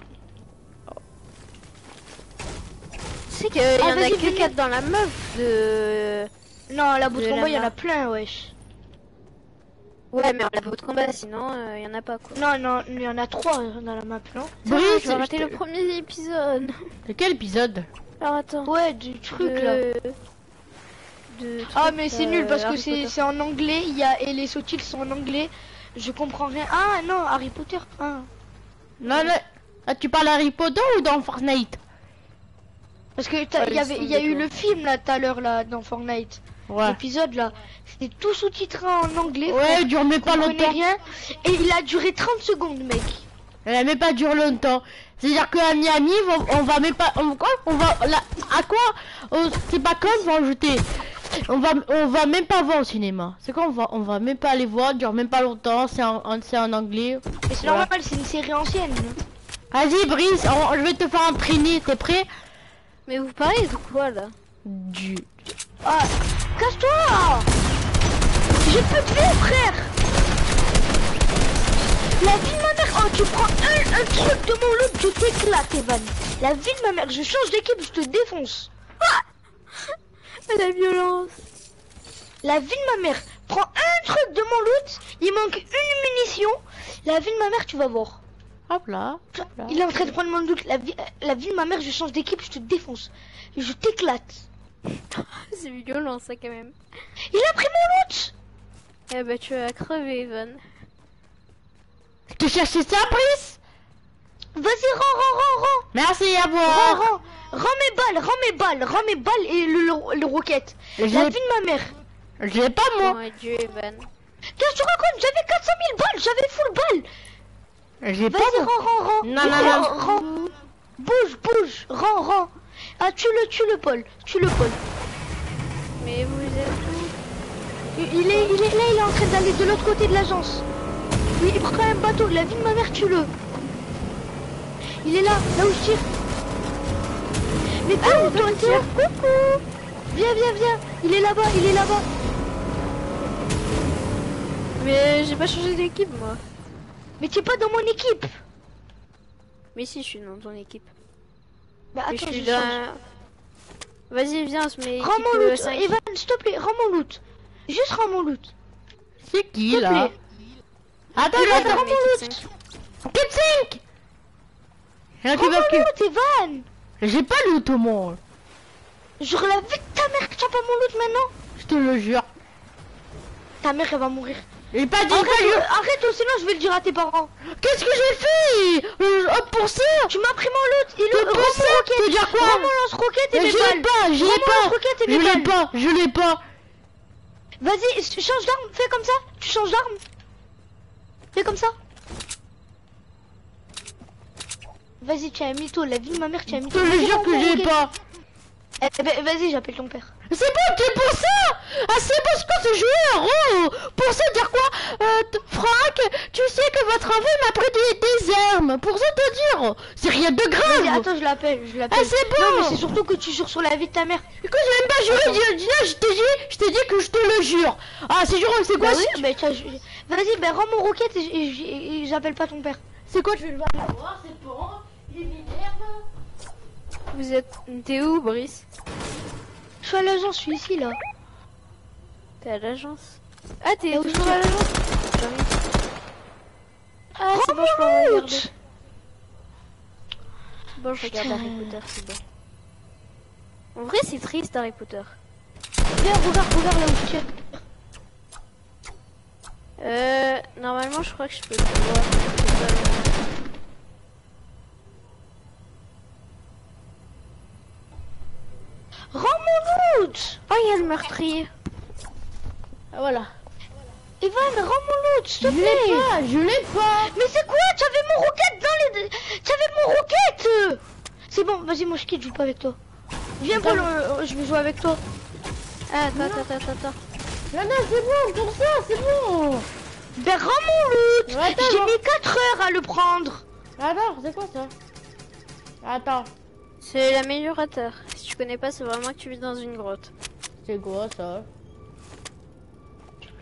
S7: sais qu'il y en
S3: Ah,
S7: a
S3: vas-y,
S7: que
S3: venez.
S7: quatre dans la meuf de...
S3: non, la bout de
S7: De
S3: combat, il y en
S7: lama.
S3: a plein, wesh.
S7: Ouais, mais la de combat, sinon, il y en a pas, quoi.
S3: Non, non, il y en a trois dans la map, non?
S7: Ça va,
S1: Brice,
S7: je vais rater
S1: je
S7: le
S1: te-
S7: premier épisode.
S1: De quel épisode?
S7: Alors, attends.
S3: Ouais, du truc là.
S7: de... de
S3: Ah,
S7: trucs,
S3: mais c'est
S7: euh,
S3: nul parce que
S7: Harry
S3: c'est
S7: Potter.
S3: c'est en anglais, il y a et les sous-titres sont en anglais. Je comprends rien. Ah non, Harry Potter. Ah.
S1: Non, non. Ah, tu parles Harry Potter ou dans Fortnite?
S3: Parce que t'as-
S7: Ouais,
S3: il y
S7: ils
S3: avait
S7: sont
S3: il y a eu
S7: d'accord.
S3: le film là tout à l'heure là dans Fortnite.
S1: Ouais.
S3: L'épisode là, c'était tout sous-titré en anglais.
S1: Ouais,
S3: frère.
S1: il dure même
S3: Je
S1: pas
S3: comprenais
S1: longtemps.
S3: rien et il a duré trente secondes, mec.
S1: Elle a même pas duré longtemps. C'est-à-dire qu'à Miami, on, on va même pas. On, quoi on va. Là, à quoi on- C'est pas comme on va en jeter. On va, on va même pas voir au cinéma. C'est quoi on va, on va même pas aller voir. Dure même pas longtemps. C'est en, en- c'est en anglais.
S3: Mais c'est
S1: Voilà.
S3: normal, c'est une série ancienne.
S1: Vas-y, Brice, on- je vais te faire entraîner. T'es prêt?
S7: Mais vous parlez de quoi, là?
S1: Du.
S3: Ah, casse-toi! J'ai peu de vie, frère! La vie de ma mère! Oh, tu prends un, un truc de mon loot, je t'éclate, Evan! La vie de ma mère, je change d'équipe, je te défonce!
S7: La violence.
S3: La vie de ma mère, prends un truc de mon loot, il manque une munition. La vie de ma mère, tu vas voir.
S1: Hop là. Hop là.
S3: Il est en train de prendre mon loot. La vie, la vie de ma mère, je change d'équipe, je te défonce. Je t'éclate.
S7: C'est violent, ça, quand même.
S3: Il a pris mon loot!
S7: Eh bah, tu vas crever, Evan.
S1: Tu cherchais ça, Brice?
S3: Vas-y, rends, rends, rends, rends!
S1: Merci à
S3: Rends,
S1: vous.
S3: rends! Rends mes balles, rends mes balles, rends mes balles et le, le, le roquette.
S1: Je
S3: La
S1: l'ai-
S3: vie de ma mère.
S1: je l'ai pas moi.
S7: Oh, Dieu, Evan.
S3: Qu'est-ce que tu racontes? J'avais quatre cent mille balles, j'avais full balles.
S1: J'ai pas.
S3: Vas-y, rends, rends, rends.
S1: Non, non, non.
S3: Rends, rends. Bouge, bouge, rends, rends. Ah, tue-le, tue-le, Paul. Tue-le, Paul.
S7: Mais vous êtes où?
S3: Il il est, il est là, il est en train d'aller de l'autre côté de l'agence. Oui, il prend un bateau. La vie de ma mère, tue-le. Il est là, là où je tire. Mais toi, où toi, tire? Coucou. Viens, viens, viens. Il est là-bas, il est là-bas.
S7: Mais j'ai pas changé d'équipe, moi.
S3: Mais tu es pas dans mon équipe.
S7: Mais si, je suis dans ton équipe.
S3: Bah
S7: Mais
S3: attends,
S7: je suis
S3: je change.
S7: dans... Vas-y, viens, on se met
S3: Rends
S7: équipe,
S3: mon
S7: euh,
S3: loot.
S7: cinq.
S3: Evan, s'il te plaît, rends mon loot. Juste rends mon loot.
S1: C'est qui
S3: S'il te
S1: là?
S3: plaît.
S1: Attends,
S3: Evan,
S1: attends.
S3: rends
S7: mais
S3: mon
S7: équipe
S3: loot.
S7: cinq.
S1: Quatre cinq. Il y en a qui
S3: Rends
S1: veulent
S3: mon
S1: que-
S3: loot, Evan.
S1: J'ai pas le loot au monde.
S3: Genre la vie de ta mère que tu as pas mon loot maintenant.
S1: Je te le jure.
S3: Ta mère, elle va mourir.
S1: J'ai pas dit
S3: Arrête,
S1: que je-
S3: euh, arrête, ou sinon je vais le dire à tes parents.
S1: Qu'est-ce que j'ai fait? Euh, oh, pour ça.
S3: Tu m'as pris mon loot. Il
S1: Que
S3: est
S1: pour ça? Tu veux dire quoi?
S3: Rends mon lance-roquette et
S1: Mais
S3: mes
S1: je l'ai
S3: balles.
S1: pas, je l'ai
S3: Rends mon
S1: pas.
S3: lance-roquette et
S1: Je
S3: mes
S1: l'ai
S3: balles.
S1: pas, je l'ai pas.
S3: Vas-y, change d'arme. Fais comme ça. Tu changes d'arme. Fais comme ça. Vas-y, tu as un mytho. La vie de ma mère, tu as un
S1: Je
S3: mytho.
S1: te le
S3: Vas-y,
S1: jure
S3: rends
S1: que
S3: mon
S1: j'ai
S3: roquette.
S1: pas.
S3: Eh ben, vas-y, j'appelle ton père.
S1: C'est bon, c'est pour ça. Ah, c'est bon, c'est quoi ce joueur? Oh, pour ça dire quoi? Euh, t- Franck, tu sais que votre enfant m'a pris des, des armes. Pour ça te dire, c'est rien de
S3: Vas-y,
S1: grave.
S3: attends, je l'appelle. Je l'appelle.
S1: Ah, c'est bon.
S3: Non, mais c'est surtout que tu jures sur la vie de ta mère.
S1: Écoute, j'ai même pas juré, je, je, je t'ai dit, je t'ai dit que je te le jure. Ah, c'est juré, c'est quoi?
S3: Bah oui,
S1: c'est-
S3: bah, t'as- vas-y, ben rends mon roquette et, et- et- et j'appelle pas ton père.
S1: C'est quoi? Je vais le voir, c'est bon. Il m'énerve.
S7: Vous êtes... T'es où, Brice?
S3: Je suis à l'agence, je suis ici là.
S7: T'es à l'agence. Ah, t'es
S3: Là où je
S7: toujours
S3: suis.
S7: à l'agence? Ah, c'est bon, je peux en regarder. C'est bon, je regarde Harry Potter, c'est bon. En vrai, c'est triste, Harry Potter.
S3: Viens, regarde, regarde là où je tire.
S7: Euh, normalement, je crois que je peux le voir. C'est pas loin.
S3: Rends mon loot.
S7: Oh, il y a le meurtrier.
S1: Ah, voilà.
S3: Evan, rends mon loot, s'il te
S1: Je l'ai
S3: plaît.
S1: pas, je l'ai pas.
S3: Mais c'est quoi? Tu avais mon roquette dans les... Tu avais mon roquette. C'est bon, vas-y, moi je quitte, je joue pas avec toi. Viens, Paul, euh, je vais jouer avec toi.
S7: Ah, attends, attends, attends, attends.
S1: Non, non, c'est bon, pour ça, c'est bon.
S3: Ben rends mon loot.
S1: Ouais, attends,
S3: J'ai
S1: non.
S3: mis quatre heures à le prendre.
S1: Attends, c'est quoi ça? Attends,
S7: C'est l'améliorateur. Si tu connais pas, c'est vraiment que tu vis dans une grotte.
S1: c'est quoi ça?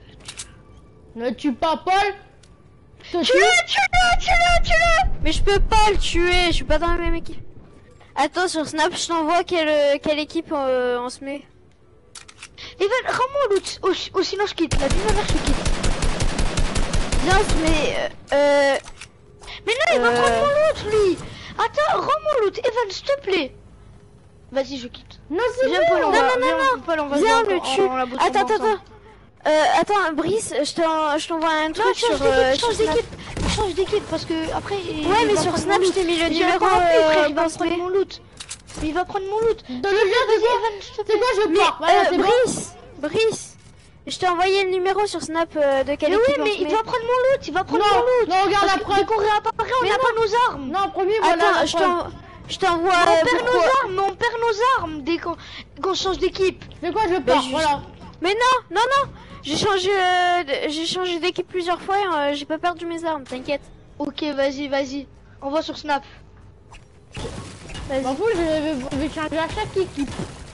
S1: Ne tue pas Paul. Te tue.
S7: Tue-le, tue-le, tue-le, tue-le. Mais je peux pas le tuer, je suis pas dans la même équipe. Attends, sur Snap, je t'envoie quelle, quelle équipe euh, on se met.
S3: Evan, rends-moi loot. Oh, oh, sinon je quitte. La vie de ma mère, je quitte.
S7: Viens, on se met... Euh...
S3: Mais non, il va
S7: Euh.
S3: prendre mon loot, lui. Attends, rends mon loot. Evan, s'il te plaît. Vas-y, je quitte.
S1: Non, c'est
S3: Viens,
S1: bon.
S3: Paul, on
S7: Non,
S3: va,
S7: non, non,
S3: viens,
S7: non.
S3: Paul, on va
S7: Viens, on
S3: jouer
S7: le
S3: en-
S7: tue.
S3: en la bouffe
S7: Attends, attends,
S3: ensemble.
S7: attends. Euh, attends, Brice, je t'en- je t'envoie un
S3: Non,
S7: truc
S3: change
S7: sur... euh,
S3: d'équipe,
S7: sur
S3: change
S7: Snap.
S3: d'équipe. Change d'équipe parce que après. il
S7: Ouais,
S3: va
S7: mais
S3: prendre
S7: sur
S3: mon
S7: Snap, je
S3: loot.
S7: t'ai mis le
S3: J'ai
S7: numéro
S3: pas appelé, frère,
S7: euh,
S3: il va
S7: qu'on se
S3: prendre
S7: met.
S3: mon loot. Il va prendre mon loot.
S1: Dans le jeu, c'est quoi?
S3: Evan, s'il te
S1: C'est
S3: plaît.
S1: quoi, je
S7: Mais,
S1: pars. Voilà,
S7: euh,
S1: c'est bon.
S7: Brice, Brice, je t'ai envoyé le numéro sur Snap euh, de quelle
S3: Mais oui,
S7: équipe on
S3: mais
S7: se
S3: il
S7: met.
S3: va prendre mon loot. Il va prendre
S1: Non,
S3: mon loot.
S1: non, regarde
S3: Parce
S1: la
S3: que
S1: preuve.
S3: dès qu'on réapparaît, on
S7: Mais
S3: n'a
S7: non.
S3: pas nos armes.
S1: Non, premier, voilà
S7: Attends,
S1: la
S7: je
S1: preuve.
S7: t'en- je t'envoie...
S3: On
S7: euh,
S3: perd nos
S7: pourquoi-
S3: armes, mais on perd nos armes dès qu'on qu'on change d'équipe.
S1: C'est quoi, je pars.
S7: juste-
S1: Voilà.
S7: Mais non, non, non. J'ai changé, euh, de- j'ai changé d'équipe plusieurs fois et euh, j'ai pas perdu mes armes, t'inquiète.
S3: Ok, vas-y, vas-y. On va sur Snap.
S1: M'en fous, je vais, je vais changer à chaque équipe.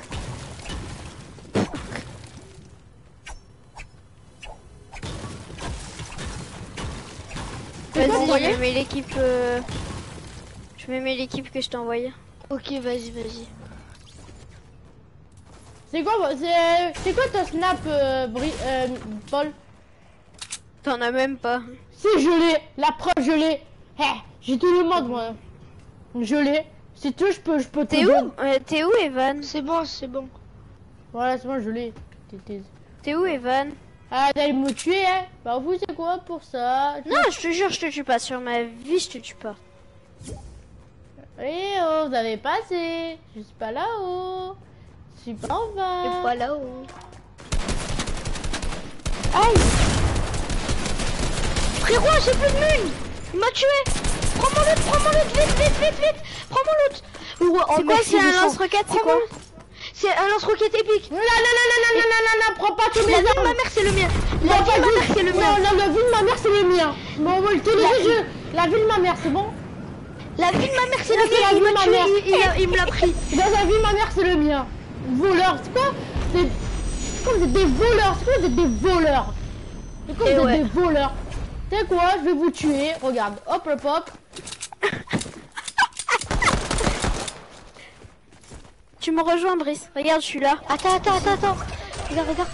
S1: C'est quoi,
S7: Vas-y,
S1: envoyé
S7: je mets l'équipe... euh, Je me mets l'équipe que je t'ai envoyée.
S3: Ok, vas-y, vas-y.
S1: C'est quoi, c'est c'est quoi ton snap, euh, Bri- euh, Paul?
S7: T'en as même pas.
S1: Si, je l'ai. La preuve, je l'ai. Eh, j'ai tout le monde, moi. Je l'ai. Si tu veux, je peux, je peux te
S7: T'es où
S1: donner.
S7: euh, T'es où, Evan?
S3: C'est bon, c'est bon.
S1: Voilà, c'est bon, je l'ai. T'es- t'es-
S7: T'es où, Evan?
S1: Ah, t'allais me tuer, hein? Bah, vous, c'est quoi pour ça?
S7: Non, je te jure, je te tue pas. Sur ma vie, je te tue pas.
S1: Eh oh, vous avez passé. Je suis pas là-haut. Je suis pas en bas.
S3: Et voilà. Oh.
S1: Aïe!
S3: Frérot, j'ai plus de mine. Il m'a tué. Prends mon loot, prends mon loot, vite, vite, vite, vite. Prends mon loot. Ouais, oh,
S7: C'est quoi,
S3: merci,
S7: c'est un
S3: méchant.
S7: lance-roquette, c'est
S3: Prends
S7: quoi?
S3: mon loot. C'est un lance-roquette épique.
S1: Non, non, non, non, non, non, non, non, prends pas tous mes
S3: La vie de
S1: armes.
S3: ma mère, c'est le mien.
S1: Non,
S3: La vie
S1: pas
S3: de ma
S1: du-
S3: mère, c'est le
S1: Non,
S3: mien.
S1: non, la vie de ma mère, c'est le mien. Bon, bon, je te le dis, je- la vie de ma mère, c'est bon?
S3: La vie de ma mère, c'est
S1: Non,
S3: le
S1: c'est la
S3: mien. Il
S1: vie de
S3: m'a
S1: ma
S3: tué,
S1: mère.
S3: il, il a- il me l'a pris.
S1: Dans la vie de ma mère, c'est le mien. Voleur, c'est quoi? C'est c'est quoi, vous êtes des voleurs? C'est quoi, vous êtes des voleurs? C'est quoi,
S7: Et
S1: vous êtes
S7: ouais.
S1: des voleurs? Tu sais quoi, je vais vous tuer. Regarde, hop, hop, hop.
S7: Tu me rejoins, Brice. Regarde, je suis là.
S3: Attends, attends, attends, attends. Regarde, regarde.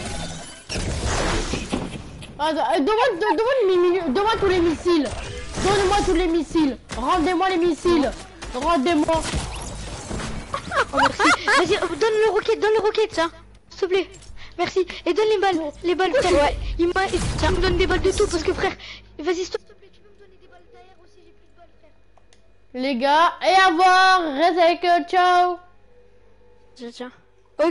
S1: Ah, euh, Donne-moi donne-moi mes mini- donne-moi tous les missiles. Donne-moi tous les missiles. Rendez-moi les missiles. Rendez-moi.
S3: Oh, merci. Vas-y, euh, donne le roquette, donne le roquette, tiens. S'il te plaît. Merci. Et donne les balles. Les balles, frère. Ouais. Il m'a. Tiens, me donne des balles de tout parce que, frère. Vas-y, s'il te plaît, tu peux me donner des balles derrière aussi. J'ai plus de balles, frère.
S1: Les gars, et à voir. Reste avec eux. Ciao.
S7: Je tiens. Ok.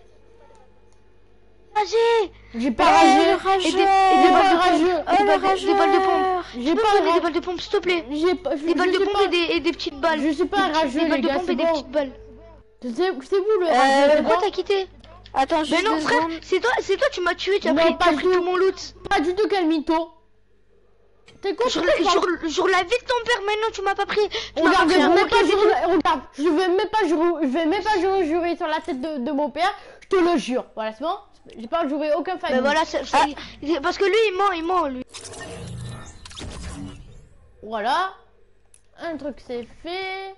S3: Ragé.
S1: J'ai pas
S7: Eh,
S1: ragé.
S7: le rageux.
S1: Et des- et des balles de rageux.
S7: Oh,
S3: Des
S7: le
S3: balles, de-
S7: rageux.
S3: des balles de pompe.
S1: J'ai
S3: Tu peux
S1: pas
S3: me donner
S1: ra-
S3: des balles de pompe, s'il te plaît.
S1: J'ai pas. je-
S3: Des balles
S1: je
S3: de
S1: sais
S3: pompe
S1: pas.
S3: et des, et des petites balles.
S1: Je suis pas un
S3: Des petites-
S1: rageux,
S3: Des
S1: les
S3: balles de
S1: gars,
S3: pompe
S1: c'est
S3: et des
S1: bon.
S3: petites balles.
S1: C'est c'est vous le
S7: Euh,
S1: rageux. c'est
S3: Pourquoi
S1: bon.
S3: t'as quitté?
S7: Attends, juste
S3: Mais non,
S7: deux
S3: frère,
S7: secondes.
S3: c'est toi, c'est toi, tu m'as tué, tu as
S1: Non,
S3: pris,
S1: pas
S3: tu as
S1: du
S3: pris
S1: tout.
S3: tout mon loot.
S1: Pas du tout quel mytho. T'es con,
S3: Sur
S1: tu
S3: la,
S1: parles-
S3: sur, sur la vie de ton père, maintenant tu m'as pas pris. Tu m'as pas
S1: Regarde, je
S3: pris
S1: vais
S3: un
S1: même pas
S3: roquette.
S1: jurer, regarde, je vais même pas jurer, je vais même pas jurer, jurer sur la tête de, de mon père, je te le jure. Voilà, c'est bon? J'ai pas juré aucun famille.
S3: Mais voilà, c'est- c'est- c'est- parce que lui il ment, il ment lui.
S1: Voilà. Un truc c'est fait.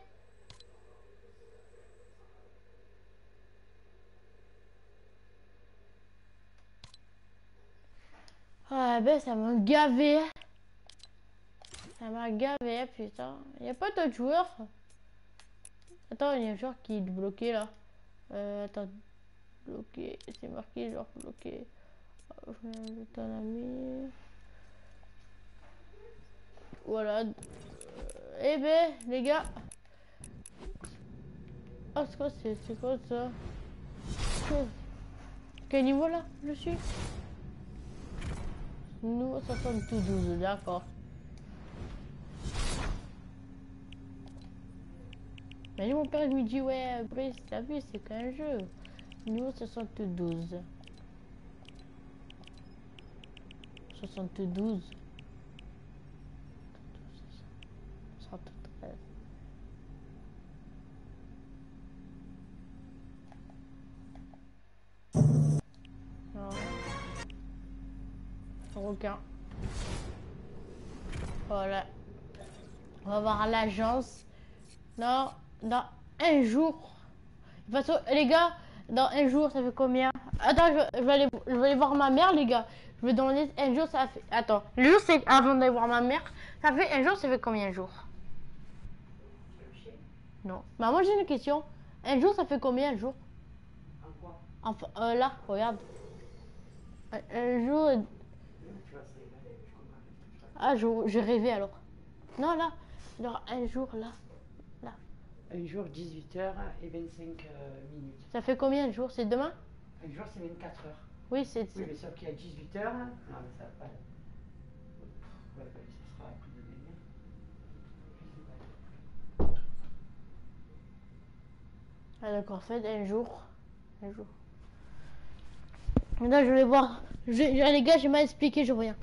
S1: Ah ben ça m'a gavé. Ça m'a gavé, putain. Y a pas d'autres joueurs? Attends, il y a un joueur qui est bloqué là. Euh, attends. Bloqué. C'est marqué genre bloqué. Euh, Ton ami. Voilà. Euh, eh ben, les gars. Oh, c'est quoi, c'est c'est quoi ça? Oh. Quel niveau là, je suis? Nous, soixante-douze, d'accord. Mais mon père lui dit, ouais, Brice, t'as vu, c'est qu'un jeu. Nous, soixante-douze. soixante-douze. soixante-treize. Non. Requin. Voilà. On va voir l'agence. Non, dans un jour. De toute façon, les gars, dans un jour, ça fait combien? Attends, je, je vais aller, je vais aller voir ma mère, les gars. Je vais demander un jour, ça fait. Attends, le jour, c'est avant d'aller voir ma mère. Ça fait un jour, ça fait combien de jours? Non. Bah, moi, j'ai une question. Un jour, ça fait combien de jours? Enfin, euh, là, regarde. Un, un jour. Ah, je, je rêvais alors. Non, là. Alors, un jour, là. Là.
S9: Un jour, dix-huit heures et vingt-cinq euh, minutes.
S1: Ça fait combien de jours? C'est demain?
S9: Un jour, c'est vingt-quatre heures.
S1: Oui, c'est.
S9: Oui, mais sauf qu'il y a dix-huit heures. Non, mais ça va pas. Ouais, ouais, ça sera plus de délire.
S1: Ah, d'accord, en fait, un jour. Un jour. Là, je vais voir. Je, je- les gars, j'ai mal expliqué, je reviens.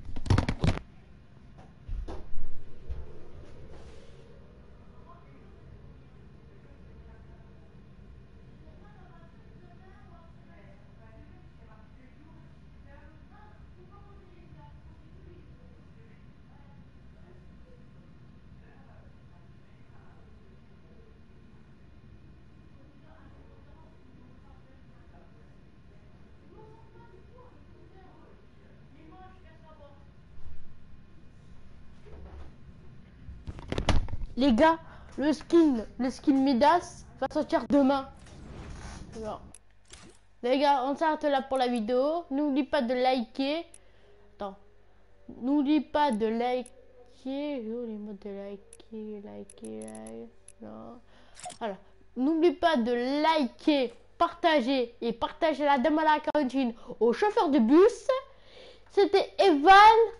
S1: Les gars, le skin, le skin Midas va sortir demain. Non. Les gars, on s'arrête là pour la vidéo. N'oublie pas de liker. Attends. N'oublie pas de liker. J'oublie moi de liker, liker, liker. Non. Voilà. N'oublie pas de liker, partager et partager la dame à la cantine au chauffeur de bus. C'était Evan.